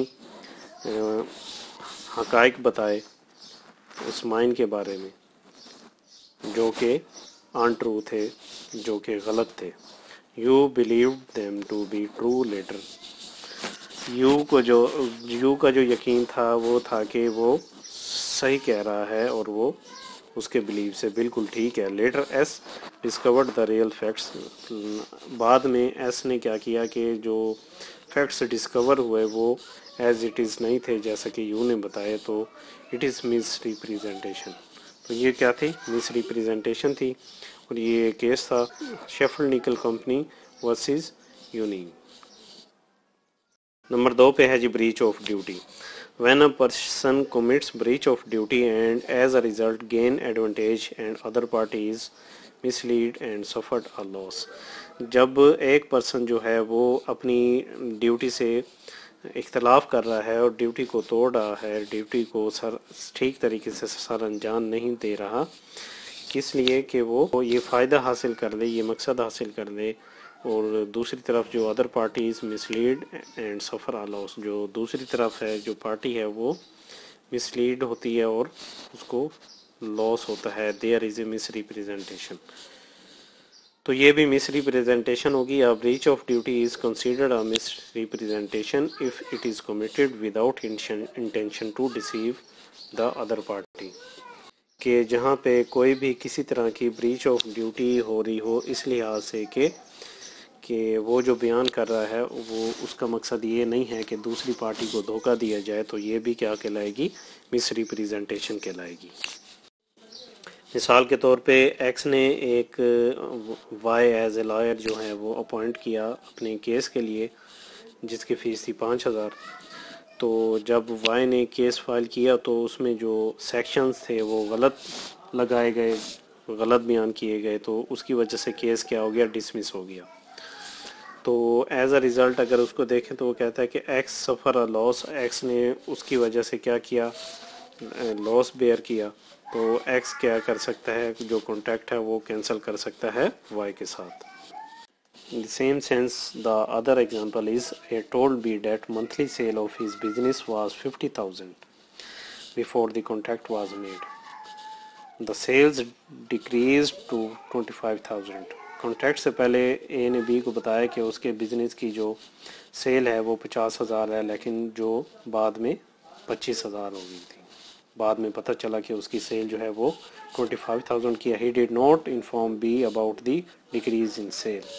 حقائق بتائے اس مائن کے بارے میں جو کہ ان ٹرو تھے، جو کہ غلط تھے. U believed them to be true later. U کو جو یو کا جو یقین تھا وہ تھا کہ وہ صحیح کہہ رہا ہے اور وہ اس کے بلیو سے بالکل ٹھیک ہے. Later S discovered the real facts. بعد میں ایس نے کیا کیا کہ جو فیکٹس ڈسکور ہوئے وہ ایز اٹ از نہیں تھے جیسا کہ یو نے بتایا، تو اٹ از مس ریپریزنٹیشن. تو یہ کیا تھی؟ مس ریپریزنٹیشن تھی. اور یہ کیس تھا Sheffield Nickel Company versus Union. Number دو پہ ہے جی breach of duty. When a person commits breach of duty and as a result gain advantage and other parties mislead and suffered a loss. جب ایک person جو ہے وہ اپنی ڈیوٹی سے اختلاف کر رہا ہے اور ڈیوٹی کو توڑ رہا ہے، ڈیوٹی کو سر ٹھیک طریقے سے سر انجام نہیں دے رہا، کس لیے کہ وہ یہ فائدہ حاصل کر لے، یہ مقصد حاصل کر لے، اور دوسری طرف جو ادر پارٹیز مسلیڈ اینڈ سفر آ لاس، جو دوسری طرف ہے جو پارٹی ہے وہ مسلیڈ ہوتی ہے اور اس کو لاس ہوتا ہے. There is a misrepresentation. تو یہ بھی مس ریپریزنٹیشن ہوگی. A breach of duty is considered a misrepresentation if it is committed without intention to deceive the other party. کہ جہاں پہ کوئی بھی کسی طرح کی بریچ آف ڈیوٹی ہو رہی ہو اس لحاظ سے کہ کہ وہ جو بیان کر رہا ہے وہ اس کا مقصد یہ نہیں ہے کہ دوسری پارٹی کو دھوکہ دیا جائے، تو یہ بھی کیا کہلائے گی؟ مس ریپریزنٹیشن کہلائے گی. مثال کے طور پہ ایکس نے ایک وائی ایز اے لائر جو ہے وہ اپوائنٹ کیا اپنے کیس کے لیے جس کی فیس تھی پانچ ہزار. تو جب وائی نے کیس فائل کیا تو اس میں جو سیکشنز تھے وہ غلط لگائے گئے، غلط بیان کیے گئے، تو اس کی وجہ سے کیس کیا ہو گیا، ڈسمس ہو گیا. تو ایز اے ریزلٹ اگر اس کو دیکھیں تو وہ کہتا ہے کہ ایکس سفر اے لاس، ایکس نے اس کی وجہ سے کیا کیا، لاس بیئر کیا. تو ایکس کیا کر سکتا ہے، جو کانٹریکٹ ہے وہ کینسل کر سکتا ہے وائی کے ساتھ. In the same sense, the other example is A told B that monthly sale of his business was fifty thousand before the contract was made. The sales decreased to twenty-five thousand. Contract سے پہلے اے نے be کو بتایا کہ اس کے business کی جو cell ہے وہ پچاس ہزار ہے، لیکن جو بعد میں پچیس ہزار ہو گئی تھی. بعد میں پتہ چلا کہ اس کی سیل جو ہے وہ ٹوئنٹی فائیو تھاؤزینڈ کی ہے. He did not inform B about the decrease in sale.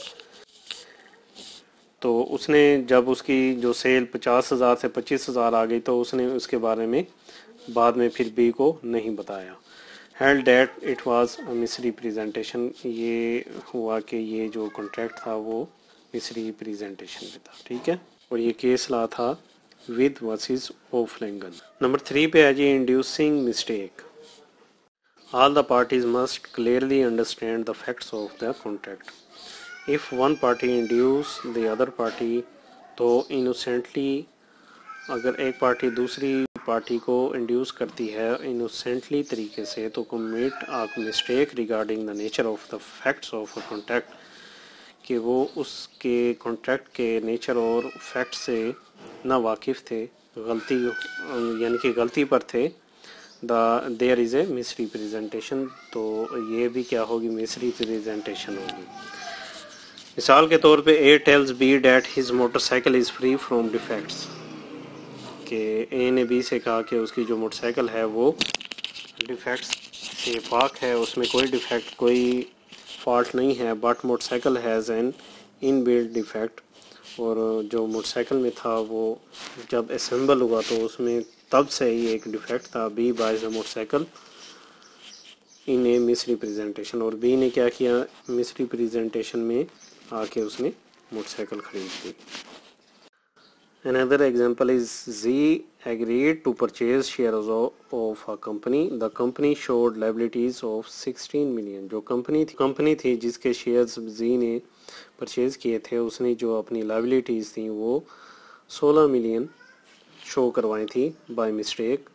تو اس نے جب اس کی جو سیل پچاس ہزار سے پچیس ہزار آ گئی تو اس نے اس کے بارے میں بعد میں پھر بی کو نہیں بتایا. held that it was a misrepresentation. یہ ہوا کہ یہ جو کانٹریکٹ تھا وہ misrepresentation میں تھا. ٹھیک ہے، اور یہ کیس لا تھا with versus O'Flanagan. Number three پہ ہے جی inducing mistake. All the parties must clearly understand the facts of the contract. If one party induce the other party تو innocently، اگر ایک پارٹی دوسری پارٹی کو انڈیوس کرتی ہے innocently طریقے سے، تو commit a mistake regarding the nature of the facts of a contract، کہ وہ اس کے کانٹریکٹ کے نیچر اور فیکٹ سے نہ واقف تھے، غلطی یعنی کہ غلطی پر تھے. دا دیر از اے مس ریپریزنٹیشن، تو یہ بھی کیا ہوگی، مس ریپریزنٹیشن ہوگی. مثال کے طور پہ A tells B that his motorcycle is free from defects, کہ اے نے بی سے کہا کہ اس کی جو موٹر سائیکل ہے وہ ڈیفیکٹس سے پاک ہے، اس میں کوئی ڈیفیکٹ کوئی فالٹ نہیں ہے. But motorcycle has an in built defect, اور جو موٹر سائیکل میں تھا وہ جب اسمبل ہوا تو اس میں تب سے ہی ایک ڈیفیکٹ تھا. B buys the motorcycle in a misrepresentation, اور بی نے کیا کیا، مس ریپریزنٹیشن میں آ کے اس نے موٹر سائیکل خرید لی. Another example is Z agreed to purchase shares of of a company. The company showed liabilities of sixteen million. جو کمپنی تھی کمپنی تھی جس کے شیئرز زی نے پرچیز کیے تھے، اس نے جو اپنی لائبلٹیز تھیں وہ سولہ ملین شو کروائی تھی by mistake.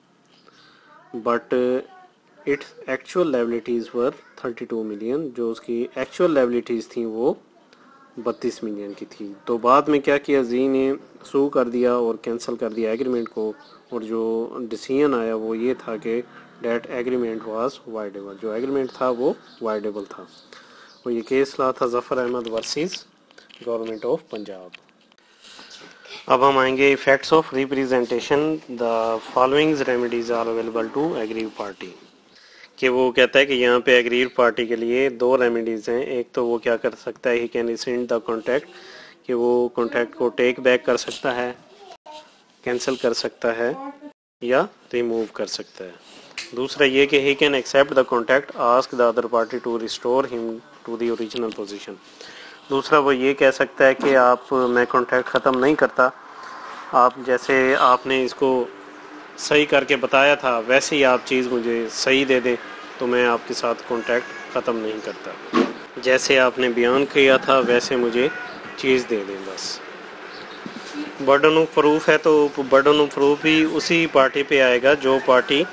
But its actual liabilities were thirty two million, جو اس کی ایکچوئل لائبلٹیز تھیں وہ بتیس ملین کی تھی. تو بعد میں کیا کیا، زی نے سو کر دیا اور کینسل کر دیا ایگریمنٹ کو، اور جو ڈیسیژن آیا وہ یہ تھا کہ ڈیٹ ایگریمنٹ واز وائڈیبل، جو ایگریمنٹ تھا وہ وائڈیبل تھا. اور یہ کیس لا تھا Zafar Ahmed versus government of Punjab. اب ہم آئیں گے effects of representation. The following remedies are available to aggrieved party, کہ وہ کہتا ہے کہ یہاں پہ ایگریو پارٹی کے لیے دو ریمیڈیز ہیں. ایک تو وہ کیا کر سکتا ہے، he can rescind the contract, کہ وہ کانٹریکٹ کو ٹیک بیک کر سکتا ہے، کینسل کر سکتا ہے یا ریموو کر سکتا ہے. دوسرا یہ کہ he can accept the contract, ask the other party to restore him to the original position. دوسرا وہ یہ کہہ سکتا ہے کہ آپ، میں کانٹریکٹ ختم نہیں کرتا، آپ جیسے آپ نے اس کو صحیح کر کے بتایا تھا ویسے ہی آپ چیز مجھے صحیح دے دیں تو میں آپ کے ساتھ کانٹریکٹ ختم نہیں کرتا، جیسے آپ نے بیان کیا تھا ویسے مجھے چیز دے دیں بس. برڈن آف پروف ہے تو برڈن آف پروف بھی اسی پارٹی پہ آئے گا جو پارٹی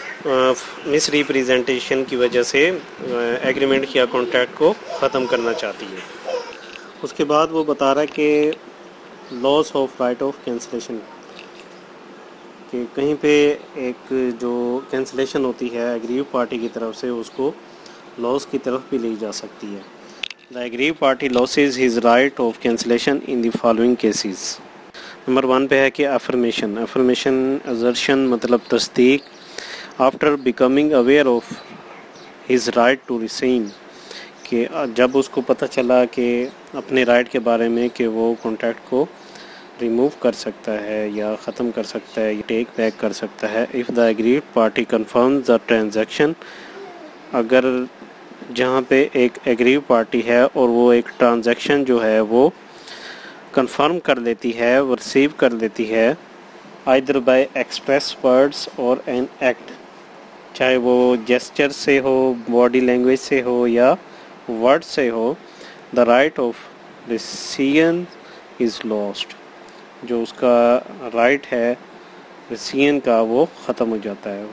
مس ریپریزنٹیشن کی وجہ سے ایگریمنٹ یا کانٹریکٹ کو ختم کرنا چاہتی ہے. اس کے بعد وہ بتا رہا ہے کہ loss of right of cancellation, کہ کہیں پہ ایک جو کینسلیشن ہوتی ہے ایگریو پارٹی کی طرف سے اس کو لاس کی طرف بھی لی جا سکتی ہے. The aggrieved party loses his right of cancellation in the following cases. Number one پہ ہے کہ affirmation. affirmation assertion مطلب تصدیق. after becoming aware of his right to rescind، کہ جب اس کو پتہ چلا کہ اپنے رائٹ کے بارے میں کہ وہ کانٹریکٹ کو ریموو کر سکتا ہے یا ختم کر سکتا ہے یا ٹیک بیک کر سکتا ہے. if the aggrieved party confirms the transaction، اگر جہاں پہ ایک ایگریو پارٹی ہے اور وہ ایک ٹرانزیکشن جو ہے وہ کنفرم کر لیتی ہے، ریسیو کر لیتی ہے either by express words or an act, چاہے وہ جیسچر سے ہو, باڈی لینگویج سے ہو یا ورڈ سے ہو, the right of receipt is lost, جو اس کا رائٹ ہے ریسین کا وہ ختم ہو جاتا ہے.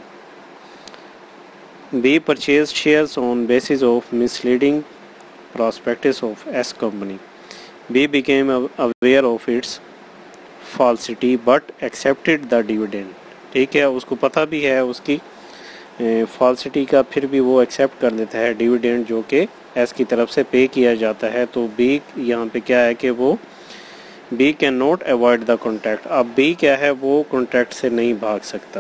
B purchased shares on basis of misleading prospectus of S company. B became aware of its falsity but accepted the dividend. ٹھیک ہے, اس کو پتہ بھی ہے اس کی فالسٹی کا, پھر بھی وہ ایکسیپٹ کر دیتا ہے ڈیویڈینڈ جو کہ ایس کی طرف سے پے کیا جاتا ہے. تو بی یہاں پہ کیا ہے کہ وہ B can not avoid the contract. اب بی کیا ہے, وہ کانٹریکٹ سے نہیں بھاگ سکتا.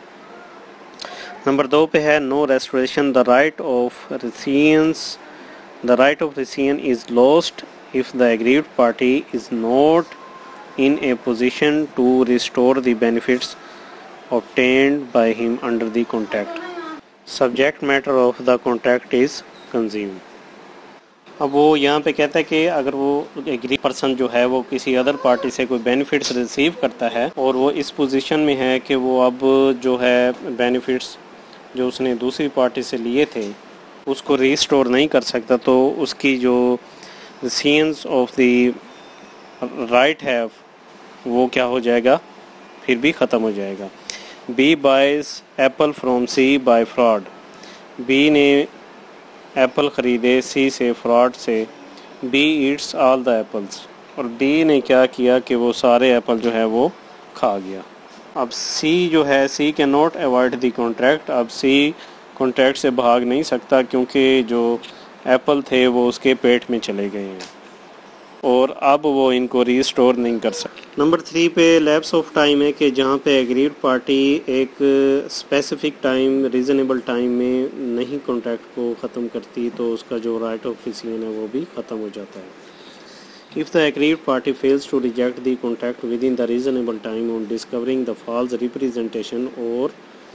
نمبر دو پہ ہے no restoration, the right of rescission the right of rescission is lost if the aggrieved party is not in a position to restore the benefits obtained by him under the contract. Subject matter of the contract is consumed. اب وہ یہاں پہ کہتا ہے کہ اگر وہ agri person جو ہے وہ کسی ادر پارٹی سے کوئی بینیفٹس ریسیو کرتا ہے اور وہ اس پوزیشن میں ہے کہ وہ اب جو ہے بینیفٹس جو اس نے دوسری پارٹی سے لیے تھے اس کو ریسٹور نہیں کر سکتا, تو اس کی جو سینس آف دی رائٹ ہے وہ کیا ہو جائے گا, پھر بھی ختم ہو جائے گا. B buys apple from C by fraud, B نے ایپل خریدے سی سے فراڈ سے. B eats all the apples, اور بی نے کیا کیا کہ وہ سارے ایپل جو ہے وہ کھا گیا. اب سی جو ہے C can not avoid the contract, اب سی کانٹریکٹ سے بھاگ نہیں سکتا کیونکہ جو ایپل تھے وہ اس کے پیٹ میں چلے گئے ہیں اور اب وہ ان کو ریسٹور نہیں کر سکتے. نمبر تھری پہ لیپس آف ٹائم ہے کہ جہاں پہ ایگریڈ پارٹی ایک اسپیسیفک ٹائم ریزنیبل ٹائم میں نہیں کانٹریکٹ کو ختم کرتی تو اس کا جو رائٹ آف ریسین ہے وہ بھی ختم ہو جاتا ہے. If the aggrieved party fails to reject the contract within the reasonable time on discovering the false representation or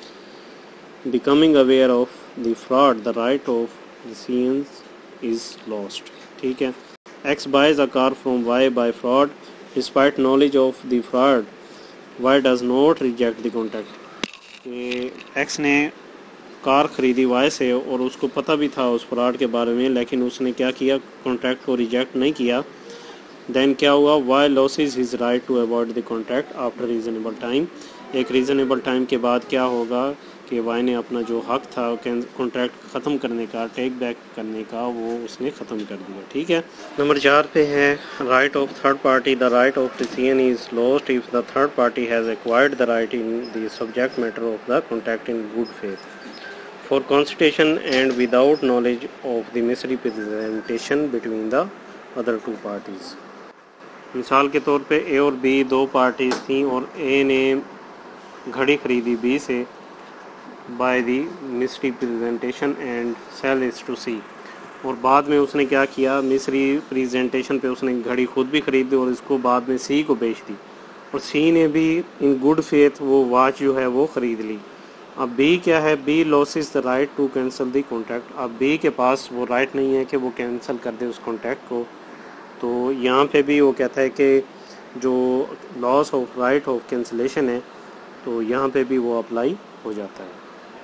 becoming aware of the fraud, the right of rescission is lost. ٹھیک ہے. X buys a car from Y by fraud. Despite knowledge of the fraud, Y does not reject the contract. کہ X نے کار خریدی Y سے اور اس کو پتہ بھی تھا اس فراڈ کے بارے میں, لیکن اس نے کیا کیا, کانٹریکٹ کو ریجیکٹ نہیں کیا. دین کیا ہوا, Y loses his right to avoid the contract after reasonable time. ایک ریزنیبل ٹائم کے بعد کیا ہوگا کہ وائی نے اپنا جو حق تھا کانٹریکٹ ختم کرنے کا, ٹیک بیک کرنے کا, وہ اس نے ختم کر دیا. ٹھیک ہے. نمبر چار پہ ہے right of third party, the right of rescission is lost if the third party has acquired the right in the subject matter of the contract in good faith for consideration and without knowledge of the misrepresentation between the other two parties. مثال کے طور پہ اے اور be do parties تھیں اور اے نے گھڑی خریدی بی سے by the misrepresentation and sells to C, اور بعد میں اس نے کیا کیا, مس ریپرزینٹیشن پہ اس نے گھڑی خود بھی خرید دی اور اس کو بعد میں سی کو بیچ دی, اور سی نے بھی ان گڈ فیتھ وہ واچ جو ہے وہ خرید لی. اب بی کیا ہے, B loses the right to cancel the contract. اب بی کے پاس وہ رائٹ نہیں ہے کہ وہ کینسل کر دے اس کانٹریکٹ کو. تو یہاں پہ بھی وہ کہتا ہے کہ جو loss of right of cancellation ہے تو یہاں پہ بھی وہ اپلائی ہو جاتا ہے.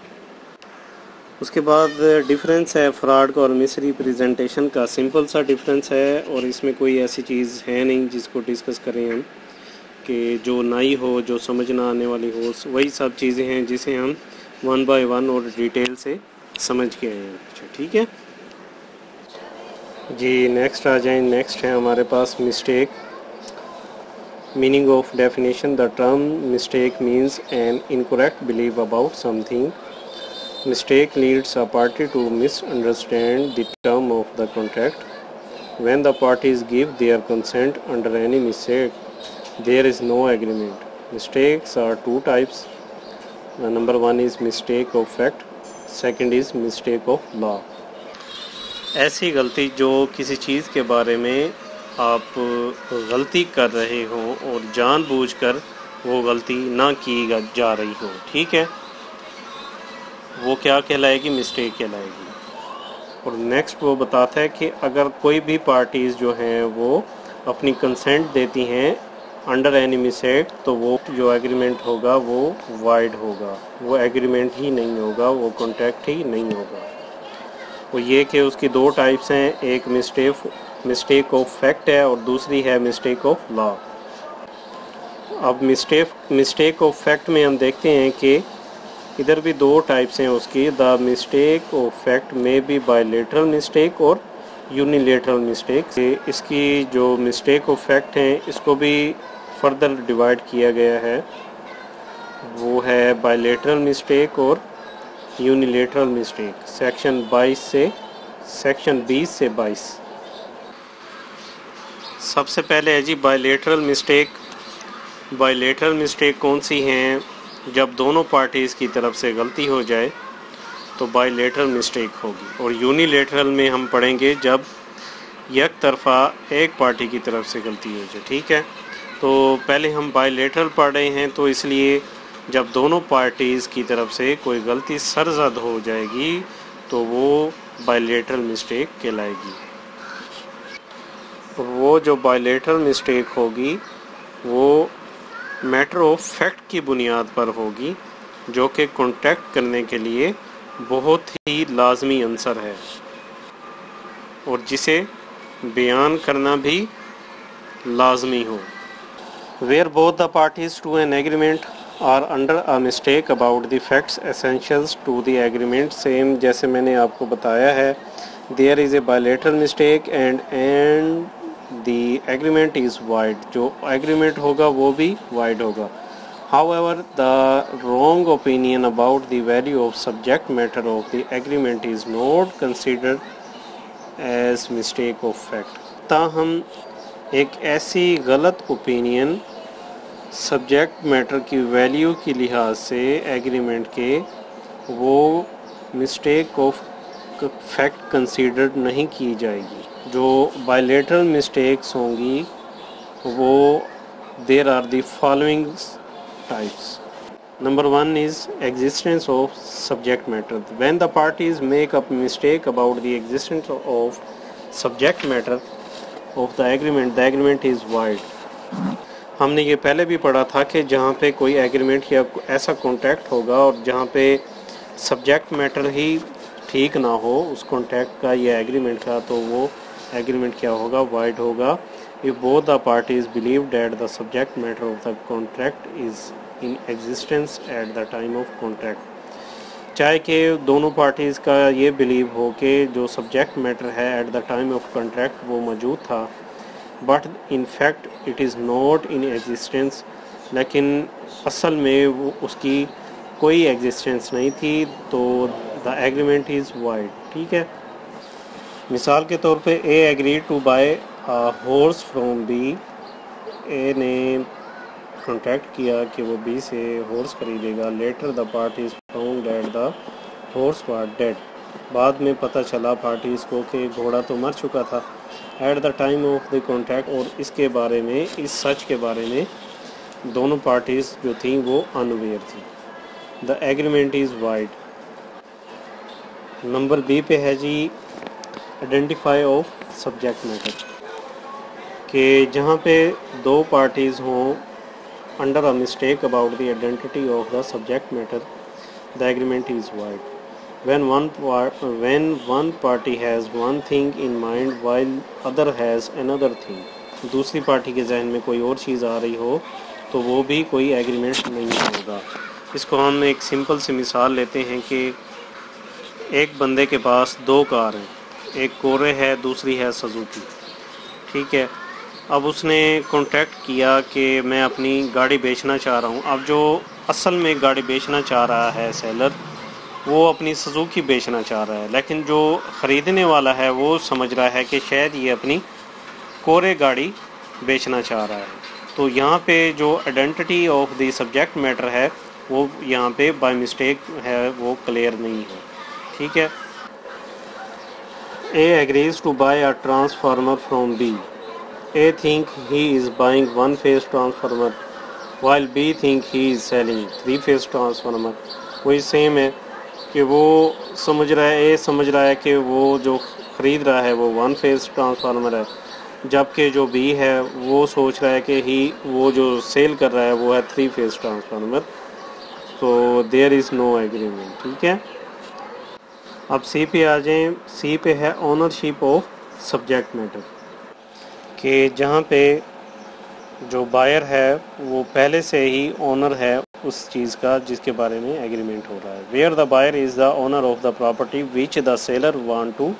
اس کے بعد ڈیفرنس ہے فراڈ کا اور مس ریپرزینٹیشن کا. سمپل سا ڈیفرنس ہے اور اس میں کوئی ایسی چیز ہے نہیں جس کو ڈسکس کریں ہم کہ جو نئی ہو, جو سمجھ نہ آنے والی ہو. وہی سب چیزیں ہیں جسے ہم ون بائی ون اور ڈیٹیل سے سمجھ کے آئے ہیں. اچھا ٹھیک ہے جی, نیکسٹ آ جائیں. نیکسٹ ہے ہمارے پاس mistake. Meaning of definition, the term mistake means an incorrect belief about something. Mistake leads a party to misunderstand the term of the contract. When the parties give their consent under any mistake, there is no agreement. Mistakes are two types. Uh, number one is mistake of fact, second is mistake of law. ایسی غلطی جو کسی چیز کے بارے میں آپ غلطی کر رہے ہوں اور جان بوجھ کر وہ غلطی نہ کی جا رہی ہو. ٹھیک ہے, وہ کیا کہلائے گی, مسٹیک کہلائے گی. اور نیکسٹ وہ بتاتا ہے کہ اگر کوئی بھی پارٹیز جو ہیں وہ اپنی کنسنٹ دیتی ہیں انڈر اینی مسٹیک تو وہ جو ایگریمنٹ ہوگا وہ وائڈ ہوگا، وہ ایگریمنٹ ہی نہیں ہوگا، وہ کانٹریکٹ ہی نہیں ہوگا۔ وہ یہ کہ اس کی دو ٹائپس ہیں، ایک مسٹیک مسٹیک آف فیکٹ ہے اور دوسری ہے مسٹیک آف لا۔ اب مسٹیک مسٹیک آف فیکٹ میں ہم دیکھتے ہیں کہ ادھر بھی دو ٹائپس ہیں اس کی، دا مسٹیک آف فیکٹ میں بھی بائی لیٹرل مسٹیک اور یونیلیٹرل مسٹیک۔ اس کی جو مسٹیک آف فیکٹ ہیں اس کو بھی فردر ڈیوائڈ کیا گیا ہے، وہ ہے بائی لیٹرل مسٹیک اور یونیلیٹرل مسٹیک، سیکشن بائیس سے سیکشن بیس سے بائیس۔ سب سے پہلے ہے جی bilateral mistake. Bilateral mistake کون سی ہیں؟ جب دونوں پارٹیز کی طرف سے غلطی ہو جائے تو بائی لیٹرل مسٹیک ہوگی، اور یونیلیٹرل میں ہم پڑھیں گے جب یک طرفہ ایک پارٹی کی طرف سے غلطی ہو جائے، ٹھیک ہے؟ تو پہلے ہم بائی لیٹرل پڑھ رہے ہیں، تو اس لیے جب دونوں پارٹیز کی طرف سے کوئی غلطی سرزد ہو جائے گی تو وہ بائی لیٹرل مسٹیک کہلائے گی۔ وہ جو بائی لیٹرل مسٹیک ہوگی وہ میٹر آف فیکٹ کی بنیاد پر ہوگی، جو کہ کانٹیکٹ کرنے کے لیے بہت ہی لازمی عنصر ہے اور جسے بیان کرنا بھی لازمی ہو۔ Where both the parties to an agreement are under a mistake about the facts essentials to the agreement, same جیسے میں نے آپ کو بتایا ہے، there is a bilateral mistake and and the agreement is void، جو agreement ہوگا وہ بھی void ہوگا۔ However, the wrong opinion about the value of subject matter of the agreement is not considered as mistake of fact۔ تاہم ایک ایسی غلط opinion subject matter کی ویلیو کی لحاظ سے ایگریمنٹ کے، وہ مسٹیک آف فیکٹ کنسیڈرڈ نہیں کی جائے گی۔ جو بائیلیٹرل مسٹیکس ہوں گی وہ there are the following types. Number one is existence of subject matter. When the parties make up mistake about the existence of subject matter of the agreement, the agreement is void۔ ہم نے یہ پہلے بھی پڑھا تھا کہ جہاں پہ کوئی ایگریمنٹ یا ایسا کانٹریکٹ ہوگا اور جہاں پہ سبجیکٹ میٹر ہی ٹھیک نہ ہو اس کانٹریکٹ کا یا ایگریمنٹ کا، تو وہ ایگریمنٹ کیا ہوگا؟ void ہوگا۔ if both the parties believe that the subject matter of the contract is in existence at the time of contract، چاہے کہ دونوں پارٹیز کا یہ بلیو ہو کہ جو سبجیکٹ میٹر ہے at the time of contract وہ موجود تھا، but in fact it is not in existence, لیکن اصل میں وہ اس کی کوئی ایگزسٹنس نہیں تھی، تو دا ایگریمنٹ از وائڈ، ٹھیک ہے؟ مثال کے طور پہ A agree to buy horse from B, A نے کانٹیکٹ کیا کہ وہ بی سے ہورس خریدے گا۔ Later the parties found that the horse was dead, بعد میں پتہ چلا پارٹیز کو کہ گھوڑا تو مر چکا تھا۔ At the time of the contract, اور اس کے بارے میں، اس سچ کے بارے میں دونوں پارٹیز جو تھیں وہ انویئر تھیں۔ The agreement is void. Number B پہ ہے جی آئیڈینٹیفائی آف سبجیکٹ میٹر، کہ جہاں پہ دو پارٹیز ہوں under a mistake about the identity of the subject matter, the agreement is void when one part, when one party has one thing in mind while other has another thing، دوسری party کے ذہن میں کوئی اور چیز آ رہی ہو تو وہ بھی کوئی ایگریمنٹ نہیں ہوگا۔ اس کو ہم ایک سمپل سی مثال لیتے ہیں کہ ایک بندے کے پاس دو کار ہیں، ایک کورے ہے دوسری ہے سزوکی، ٹھیک ہے؟ اب اس نے کانٹیکٹ کیا کہ میں اپنی گاڑی بیچنا چاہ رہا ہوں۔ اب جو اصل میں گاڑی بیچنا چاہ رہا ہے سیلر، وہ اپنی سزوکی بیچنا چاہ رہا ہے، لیکن جو خریدنے والا ہے وہ سمجھ رہا ہے کہ شاید یہ اپنی کورے گاڑی بیچنا چاہ رہا ہے۔ تو یہاں پہ جو identity of the subject matter ہے وہ یہاں پہ بائی مسٹیک ہے، وہ کلیئر نہیں ہے، ٹھیک ہے؟ A agrees to buy a transformer from B, A think he is buying one phase transformer while B think he is selling three phase transformer۔ وہی سیم ہے کہ وہ سمجھ رہا ہے، اے سمجھ رہا ہے کہ وہ جو خرید رہا ہے وہ ون فیز ٹرانسفارمر ہے، جبکہ جو بی ہے وہ سوچ رہا ہے کہ ہی وہ جو سیل کر رہا ہے وہ ہے تھری فیز ٹرانسفارمر، تو دیر از نو ایگریمنٹ. ٹھیک ہے، اب سی پہ آ جائیں. سی پہ ہے اونرشپ آف سبجیکٹ میٹر، کہ جہاں پہ جو بائر ہے وہ پہلے سے ہی اونر ہے اس چیز کا جس کے بارے میں ایگریمنٹ ہو رہا ہے. Where the buyer is the owner of the property which the seller want to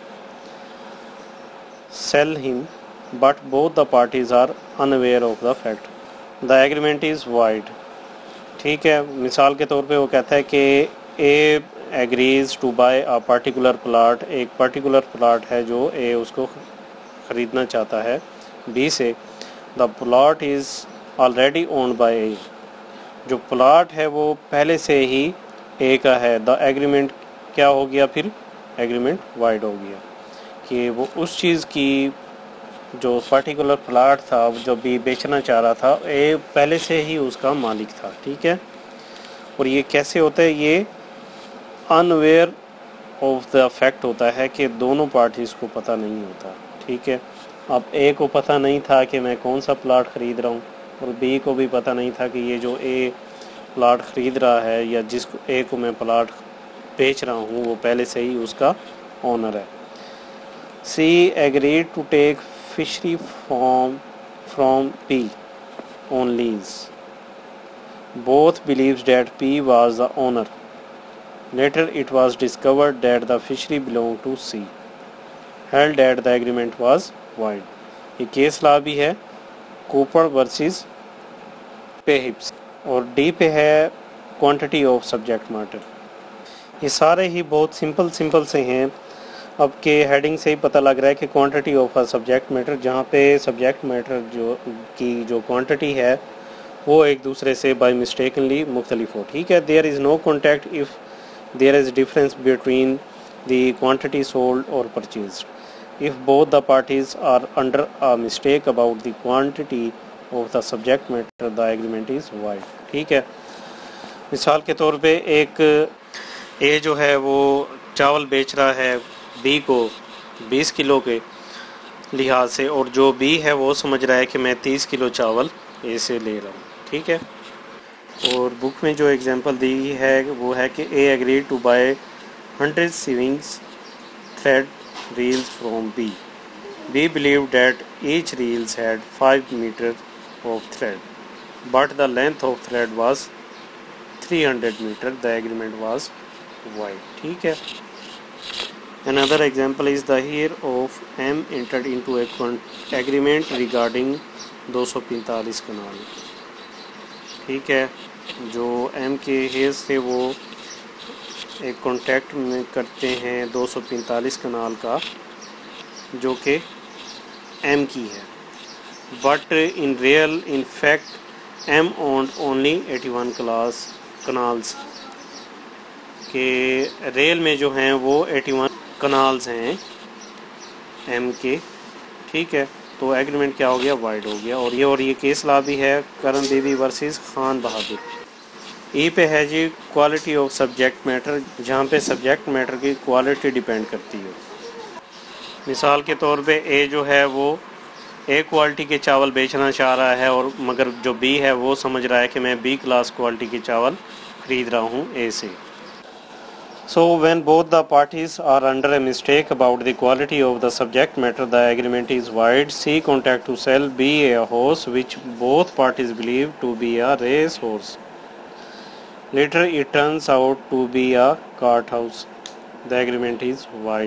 sell him but both the parties are unaware of the fact the agreement is void. ٹھیک ہے، مثال کے طور پہ وہ کہتا ہے کہ A agrees to buy a particular plot, ایک پرٹیکولر پلاٹ ہے جو اے اس کو خریدنا چاہتا ہے بی سے. The plot is already owned by A, جو پلاٹ ہے وہ پہلے سے ہی اے کا ہے. دا ایگریمنٹ کیا ہو گیا پھر؟ ایگریمنٹ وائڈ ہو گیا، کہ وہ اس چیز کی جو پرٹیکولر پلاٹ تھا جو بھی بیچنا چاہ رہا تھا اے پہلے سے ہی اس کا مالک تھا. ٹھیک ہے، اور یہ کیسے ہوتا ہے؟ یہ انویئر آف دا فیکٹ ہوتا ہے کہ دونوں پارٹیز کو پتہ نہیں ہوتا. ٹھیک ہے، اب اے کو پتہ نہیں تھا کہ میں کون سا پلاٹ خرید رہا ہوں، اور بی کو بھی پتہ نہیں تھا کہ یہ جو اے پلاٹ خرید رہا ہے یا جس اے کو میں پلاٹ بیچ رہا ہوں وہ پہلے سے ہی اس کا اونر ہے. C agreed to take fishery farm from P on lease. Both believed that P was the owner. Later it was discovered that the fishery belonged to C. Held that the agreement was void. یہ case law بھی ہے Cooper versus پے ہپس، اور D پہ ہے quantity of subject metre. یہ سارے ہی بہت simple simple سے ہیں. اب کے ہیڈنگ سے ہی پتہ لگ رہا ہے کہ quantity of a subject matter, جہاں پہ سبجیکٹ میٹر جو کی جو کوانٹٹی ہے وہ ایک دوسرے سے بائی مسٹیکنلی مختلف ہو. ٹھیک ہے، there is no contact if there is difference between the quantity sold اور purchased. If both the parties are under a mistake about the quantity of the subject matter the agreement is void. ٹھیک ہے، مثال کے طور پہ ایک اے جو ہے وہ چاول بیچ رہا ہے بی کو بیس کلو کے لحاظ سے، اور جو بی ہے وہ سمجھ رہا ہے کہ میں تیس کلو چاول اے سے لے رہا ہوں. ٹھیک ہے، اور بک میں جو ایگزامپل دی ہے وہ ہے کہ A agree to buy hundred sewings thread reels from B. B believe that each reels had five meter of thread but the length of thread was three hundred meter. The agreement was void. ٹھیک ہے. Another example is the here of M entered into a agreement regarding دو سو پینتالیس کنال. ٹھیک ہے، جو M کے has سے وہ ایک کانٹیکٹ میں کرتے ہیں دو سو پینتالیس کنال کا جو کہ ایم کی ہے، but in real in fact M owned only eighty one class canals, کہ ریل میں جو ہیں وہ ایٹی ون کنالز ہیں ایم کے. ٹھیک ہے، تو ایگریمنٹ کیا ہو گیا؟ وائڈ ہو گیا. اور یہ اور یہ کیس لا بھی ہے کرن بیوی ورسز خان بہادر. ای پہ ہے جی کوالٹی آف سبجیکٹ میٹر، جہاں پہ سبجیکٹ میٹر کی کوالٹی ڈیپینڈ کرتی ہے. مثال کے طور پہ اے جو ہے وہ اے کوالٹی کے چاول بیچنا چاہ رہا ہے، اور مگر جو بی ہے وہ سمجھ رہا ہے کہ میں بی کلاس کوالٹی کے چاول خرید رہا ہوں اے سے. So when both the parties are under a mistake about the quality of the subject matter, the agreement is void. C contract to sell B a horse which both parties believe to be a race horse. Later it turns out to be a cart house. The agreement is void.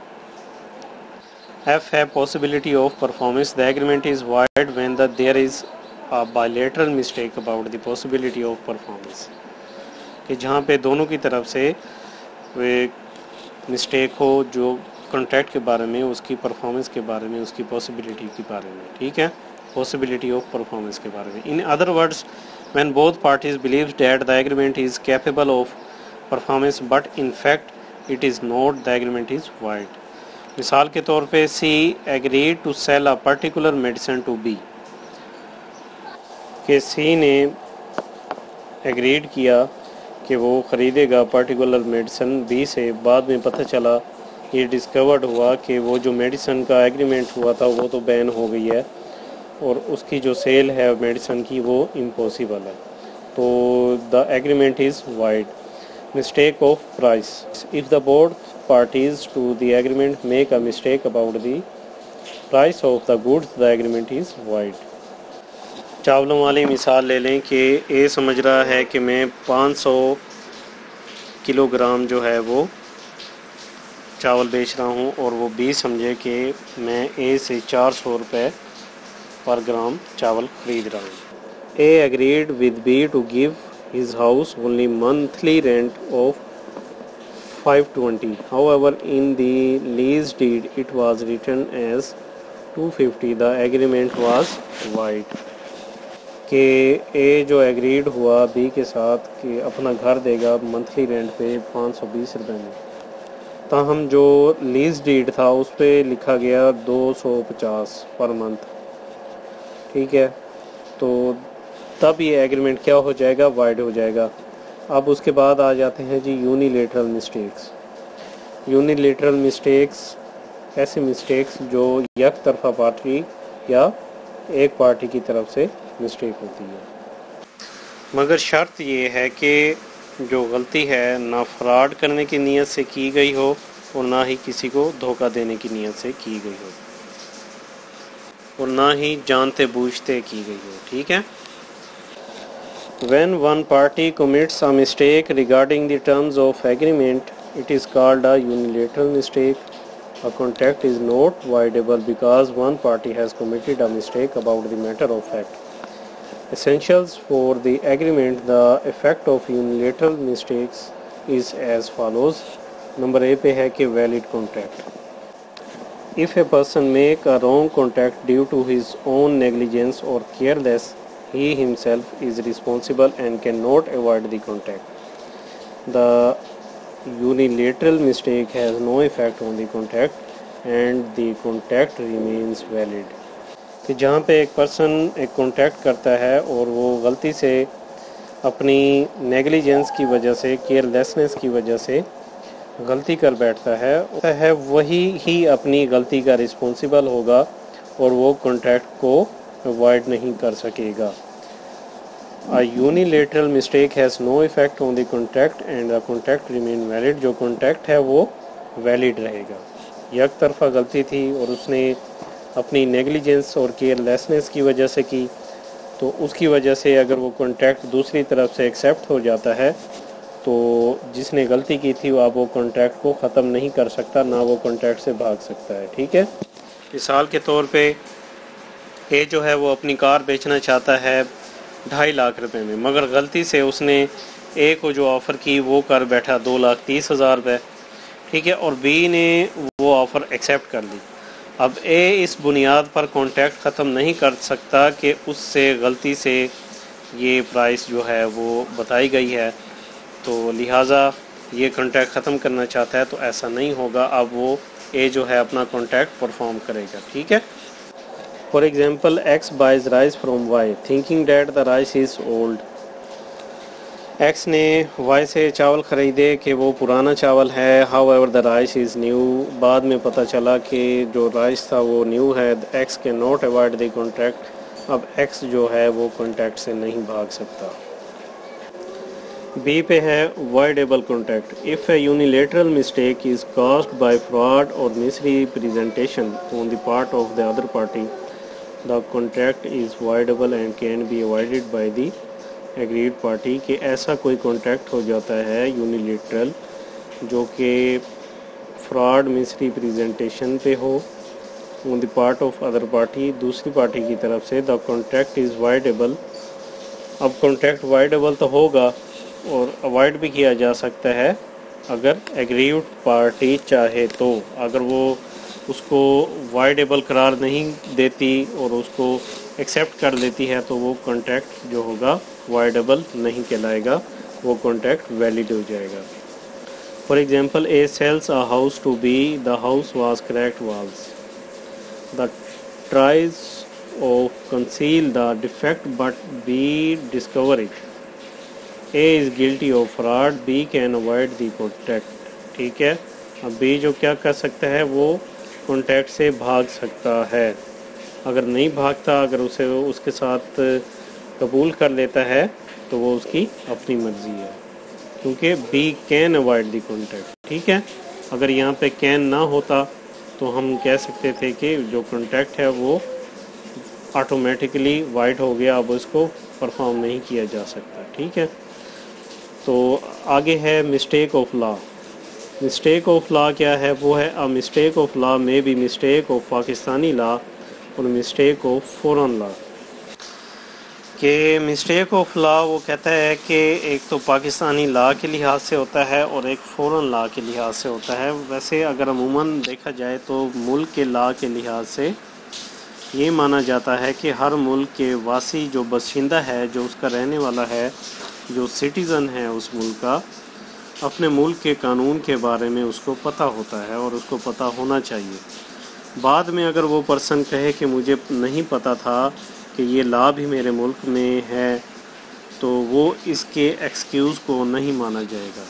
F a possibility of performance. The agreement is void when the, there is a bilateral mistake about the possibility of performance. کہ جہاں پہ دونوں کی طرف سے mistake ہو جو contract کے بارے میں، اس کی پرفارمنس کے بارے میں، اس کی پاسبلٹی کے بارے میں. ٹھیک ہے، پاسبلٹی آف پرفارمنس کے بارے میں. In other words when both parties believes that the agreement is capable of performance but in fact it is not, the agreement is void. مثال کے طور پہ C agreed to sell a particular medicine to B، کہ C نے agreed کیا کہ وہ خریدے گا پرٹیکولر میڈیسن بی سے. بعد میں پتہ چلا یہ ڈسکورڈ ہوا کہ وہ جو میڈیسن کا ایگریمنٹ ہوا تھا وہ تو بین ہو گئی ہے اور اس کی جو سیل ہے میڈیسن کی وہ امپاسبل ہے. تو the agreement is void. Mistake of price. If the board parties to the agreement make a mistake about the price of the goods, the agreement is void. چاولوں والی مثال لے لیں کہ اے سمجھ رہا ہے کہ میں پانچ سو کلو گرام جو ہے وہ چاول بیچ رہا ہوں اور وہ بی سمجھے کہ میں اے سے چار سو روپے پر گرام چاول خرید رہا ہوں. اے agreed with B to give his house only monthly rent of five twenty. However, in the lease deed it was written as two fifty. The agreement was void. کہ اے جو ایگریڈ ہوا بی کے ساتھ کہ اپنا گھر دے گا منتھلی رینٹ پہ پانچ سو بیس روپے میں، تاہم جو لیز ڈیڈ تھا اس پہ لکھا گیا دو سو پچاس پر منتھ. ٹھیک ہے، تو تب یہ ایگریمنٹ کیا ہو جائے گا؟ وائڈ ہو جائے گا. اب اس کے بعد آ جاتے ہیں جی یونیلیٹرل مسٹیکس. یونیلیٹرل مسٹیکس ایسے مسٹیکس جو یک طرفہ پارٹی یا ایک پارٹی کی طرف سے مسٹیک ہوتی ہے، مگر شرط یہ ہے کہ جو غلطی ہے نہ فراڈ کرنے کی نیت سے کی گئی ہو اور نہ ہی کسی کو دھوکہ دینے کی نیت سے کی گئی ہو اور نہ ہی جانتے بوجھتے کی گئی ہو. ٹھیک ہے. When one party commits a mistake regarding the terms of agreement, it is called a unilateral mistake. A contract is not voidable because one party has committed a mistake about the matter of fact. Essentials for the agreement. The effect of unilateral mistakes is as follows. Number A پہ ہے کہ valid contract. If a person make a wrong contract due to his own negligence or careless, he himself is responsible and cannot avoid the contract. The unilateral mistake has no effect on the contract and the contract remains valid. کہ جہاں پہ ایک person ایک contact کرتا ہے اور وہ غلطی سے اپنی نیگلیجنس کی وجہ سے، کیئر لیسنس کی وجہ سے غلطی کر بیٹھتا ہے ہے وہی ہی اپنی غلطی کا رسپانسیبل ہوگا اور وہ کانٹیکٹ کو اوائڈ نہیں کر سکے گا. A unilateral mistake has no effect on the contract and the contract remain valid. جو کانٹیکٹ ہے وہ ویلڈ رہے گا. یک طرفہ غلطی تھی اور اس نے اپنی نیگلیجنس اور کیئر لیسنس کی وجہ سے کی، تو اس کی وجہ سے اگر وہ کانٹیکٹ دوسری طرف سے ایکسیپٹ ہو جاتا ہے تو جس نے غلطی کی تھی وہ اب وہ کانٹیکٹ کو ختم نہیں کر سکتا، نہ وہ کانٹیکٹ سے بھاگ سکتا ہے. ٹھیک ہے. مثال کے طور پہ اے جو ہے وہ اپنی کار بیچنا چاہتا ہے ڈھائی لاکھ روپے میں، مگر غلطی سے اس نے اے کو جو آفر کی وہ کر بیٹھا دو لاکھ تیس ہزار روپے. ٹھیک ہے. اور بی نے وہ آفر ایکسیپٹ کر لی. اب اے اس بنیاد پر کانٹیکٹ ختم نہیں کر سکتا کہ اس سے غلطی سے یہ پرائس جو ہے وہ بتائی گئی ہے، تو لہٰذا یہ کانٹیکٹ ختم کرنا چاہتا ہے تو ایسا نہیں ہوگا. اب وہ اے جو ہے اپنا کانٹیکٹ پرفارم کرے گا. ٹھیک ہے. For example, X buys rice from Y, thinking that the rice is old. X نے Y سے چاول خریدے کہ وہ پرانا چاول ہے. However, the rice is new. بعد میں پتہ چلا کہ جو رائس تھا وہ نیو ہے. X cannot avoid the contract. اب X جو ہے وہ کانٹیکٹ سے نہیں بھاگ سکتا. B پہ ہے voidable contract. If a unilateral mistake is caused by fraud or misrepresentation on the part of the other party, the contract is voidable and can be avoided by the agreed party. کہ ایسا کوئی contact ہو جاتا ہے unilateral جو کہ fraud misrepresentation پہ ہو on the part of other party، دوسری پارٹی کی طرف سے. the contract is voidable. اب کانٹیکٹ voidable تو ہوگا اور اوائڈ بھی کیا جا سکتا ہے اگر ایگریڈ پارٹی چاہے تو. اگر وہ اس کو وائڈیبل قرار نہیں دیتی اور اس کو ایکسیپٹ کر لیتی ہے تو وہ کانٹیکٹ جو ہوگا وائڈیبل نہیں کہلائے گا، وہ کانٹیکٹ ویلڈ ہو جائے گا. For example A sells a house to B. The house was cracked walls. The tries of conceal the defect but B discover it. A is guilty of fraud. B can avoid the contract. ٹھیک ہے. اب be جو کیا کر سکتا ہے وہ contact سے بھاگ سکتا ہے، اگر نہیں بھاگتا، اگر اسے اس کے ساتھ قبول کر لیتا ہے تو وہ اس کی اپنی مرضی ہے، کیونکہ B can avoid the contract. ٹھیک ہے، اگر یہاں پہ کین نہ ہوتا تو ہم کہہ سکتے تھے کہ جو کانٹیکٹ ہے وہ آٹومیٹکلی وائڈ ہو گیا، اب اس کو پرفارم نہیں کیا جا سکتا. ٹھیک ہے، تو آگے ہے mistake of law. Mistake of law کیا ہے؟ وہ ہے a mistake of law may be mistake of Pakistani لا اور مسٹیک آف فورن لا. کہ مسٹیک آف لا وہ کہتا ہے کہ ایک تو پاکستانی لا کے لحاظ سے ہوتا ہے اور ایک فورن لا کے لحاظ سے ہوتا ہے. ویسے اگر عموماً دیکھا جائے تو ملک کے لا کے لحاظ سے یہ مانا جاتا ہے کہ ہر ملک کے واسی جو باشندہ ہے، جو اس کا رہنے والا ہے، جو سٹیزن ہے اس ملک کا، اپنے ملک کے قانون کے بارے میں اس کو پتہ ہوتا ہے اور اس کو پتہ ہونا چاہیے. بعد میں اگر وہ پرسن کہے کہ مجھے نہیں پتہ تھا کہ یہ لا بھی میرے ملک میں ہے، تو وہ اس کے ایکسکیوز کو نہیں مانا جائے گا.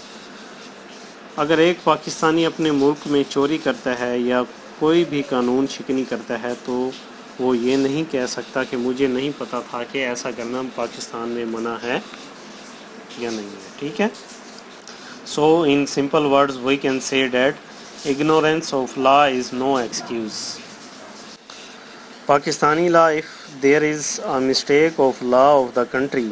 اگر ایک پاکستانی اپنے ملک میں چوری کرتا ہے یا کوئی بھی قانون شکنی کرتا ہے تو وہ یہ نہیں کہہ سکتا کہ مجھے نہیں پتہ تھا کہ ایسا کرنا پاکستان میں منع ہے یا نہیں ہے. ٹھیک ہے، so in simple words we can say that ignorance of law is no excuse. Pakistani law, if there is a mistake of law of the country,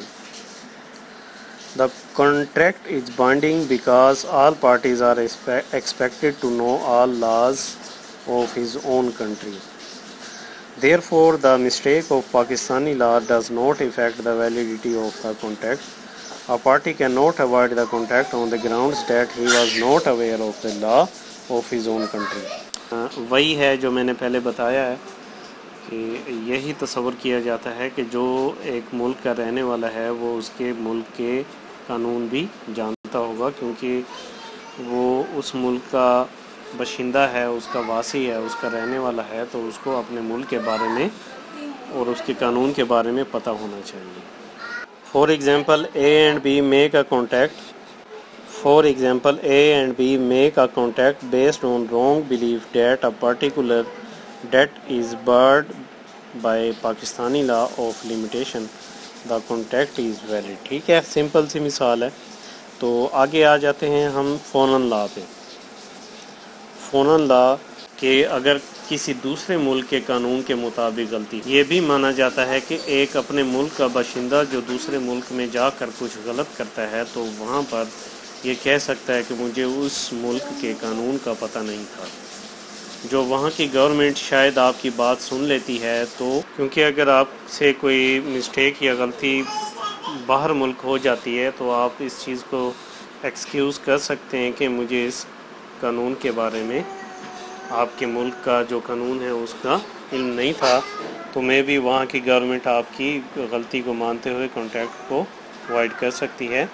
the contract is binding because all parties are expected to know all laws of his own country. Therefore, the mistake of Pakistani law does not affect the validity of the contract. A party cannot avoid the contract on the grounds that he was not aware of the law of his own country. وہی ہے جو میں نے پہلے بتایا ہے کہ یہی تصور کیا جاتا ہے کہ جو ایک ملک کا رہنے والا ہے وہ اس کے ملک کے قانون بھی جانتا ہوگا، کیونکہ وہ اس ملک کا باشندہ ہے، اس کا واسی ہے، اس کا رہنے والا ہے، تو اس کو اپنے ملک کے بارے میں اور اس کے قانون کے بارے میں پتہ ہونا چاہیے. For example, A and B make a contract. For example, A and B make a contract based on wrong belief that a particular debt is barred by Pakistani law of limitation. The contract is valid. ٹھیک ہے، simple سی مثال ہے. تو آگے آ جاتے ہیں ہم فورن لا پہ. فورن لا کہ اگر کسی دوسرے ملک کے قانون کے مطابق غلطی، یہ بھی مانا جاتا ہے کہ ایک اپنے ملک کا باشندہ جو دوسرے ملک میں جا کر کچھ غلط کرتا ہے تو وہاں پر یہ کہہ سکتا ہے کہ مجھے اس ملک کے قانون کا پتہ نہیں تھا. جو وہاں کی گورنمنٹ شاید آپ کی بات سن لیتی ہے، تو کیونکہ اگر آپ سے کوئی مسٹیک یا غلطی باہر ملک ہو جاتی ہے تو آپ اس چیز کو ایکسکیوز کر سکتے ہیں کہ مجھے اس قانون کے بارے میں، آپ کے ملک کا جو قانون ہے اس کا علم نہیں تھا، تو میں بھی وہاں کی گورنمنٹ آپ کی غلطی کو مانتے ہوئے کانٹریکٹ کو وائڈ کر سکتی ہے،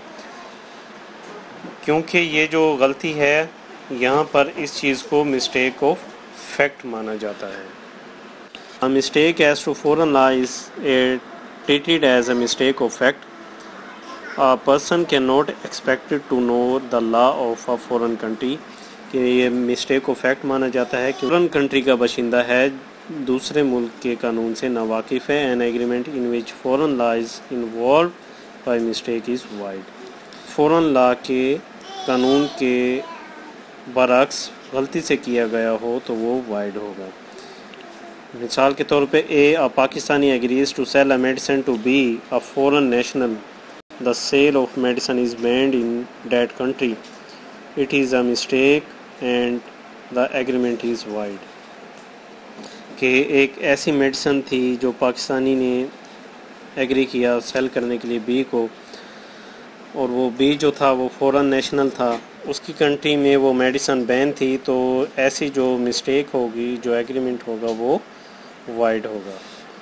کیونکہ یہ جو غلطی ہے یہاں پر اس چیز کو مسٹیک آف فیکٹ مانا جاتا ہے. A mistake as to foreign law is uh, treated as a mistake of fact. A person cannot expect to know the law of a foreign country. کہ یہ مسٹیک آف فیکٹ مانا جاتا ہے کہ foreign country کا باشندہ ہے، دوسرے ملک کے قانون سے ناواقف ہے. An agreement in which foreign law is involved by mistake is void. فورن لا کے قانون کے برعکس غلطی سے کیا گیا ہو تو وہ وائڈ ہوگا. مثال کے طور پہ اے a Pakistani agrees to sell a medicine to B, a foreign national. The sale of medicine is banned in that country. It is a mistake and the agreement is void. کہ ایک ایسی medicine تھی جو پاکستانی نے agri کیا cell کرنے کے لیے بی کو، اور وہ بی جو تھا وہ فورن نیشنل تھا، اس کی کنٹری میں وہ میڈیسن بین تھی، تو ایسی جو مسٹیک ہوگی، جو ایگریمنٹ ہوگا وہ وائڈ ہوگا.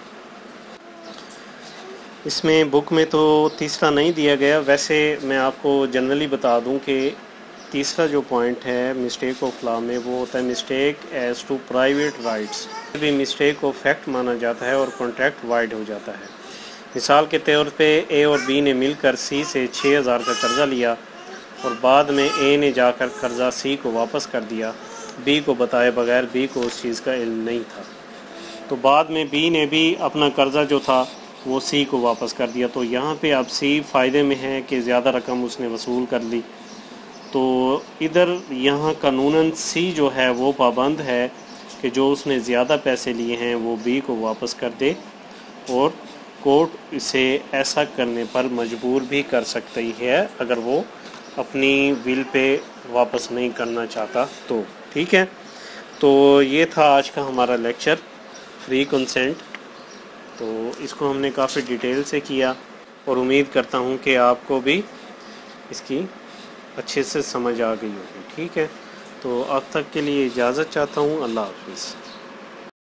اس میں بک میں تو تیسرا نہیں دیا گیا، ویسے میں آپ کو جنرلی بتا دوں کہ تیسرا جو پوائنٹ ہے مسٹیک آف لا میں وہ ہوتا ہے mistake as to private rights. بھی مسٹیک آف فیکٹ مانا جاتا ہے اور کانٹریکٹ وائڈ ہو جاتا ہے. مثال کے طور پہ اے اور بی نے مل کر سی سے چھ ہزار کا قرضہ لیا اور بعد میں اے نے جا کر قرضہ سی کو واپس کر دیا، بی کو بتائے بغیر، بی کو اس چیز کا علم نہیں تھا، تو بعد میں بی نے بھی اپنا قرضہ جو تھا وہ سی کو واپس کر دیا، تو یہاں پہ اب سی فائدے میں ہے کہ زیادہ رقم اس نے وصول کر لی، تو ادھر یہاں قانوناً سی جو ہے وہ پابند ہے کہ جو اس نے زیادہ پیسے لیے ہیں وہ بی کو واپس کر دے، اور کورٹ اسے ایسا کرنے پر مجبور بھی کر سکتی ہے اگر وہ اپنی ول پہ واپس نہیں کرنا چاہتا تو۔ ٹھیک ہے، تو یہ تھا آج کا ہمارا لیکچر فری کنسنٹ، تو اس کو ہم نے کافی ڈیٹیل سے کیا اور امید کرتا ہوں کہ آپ کو بھی اس کی اچھے سے سمجھ آ گئی ہوگی۔ ٹھیک ہے، تو اب تک کے لیے اجازت چاہتا ہوں، اللہ حافظ۔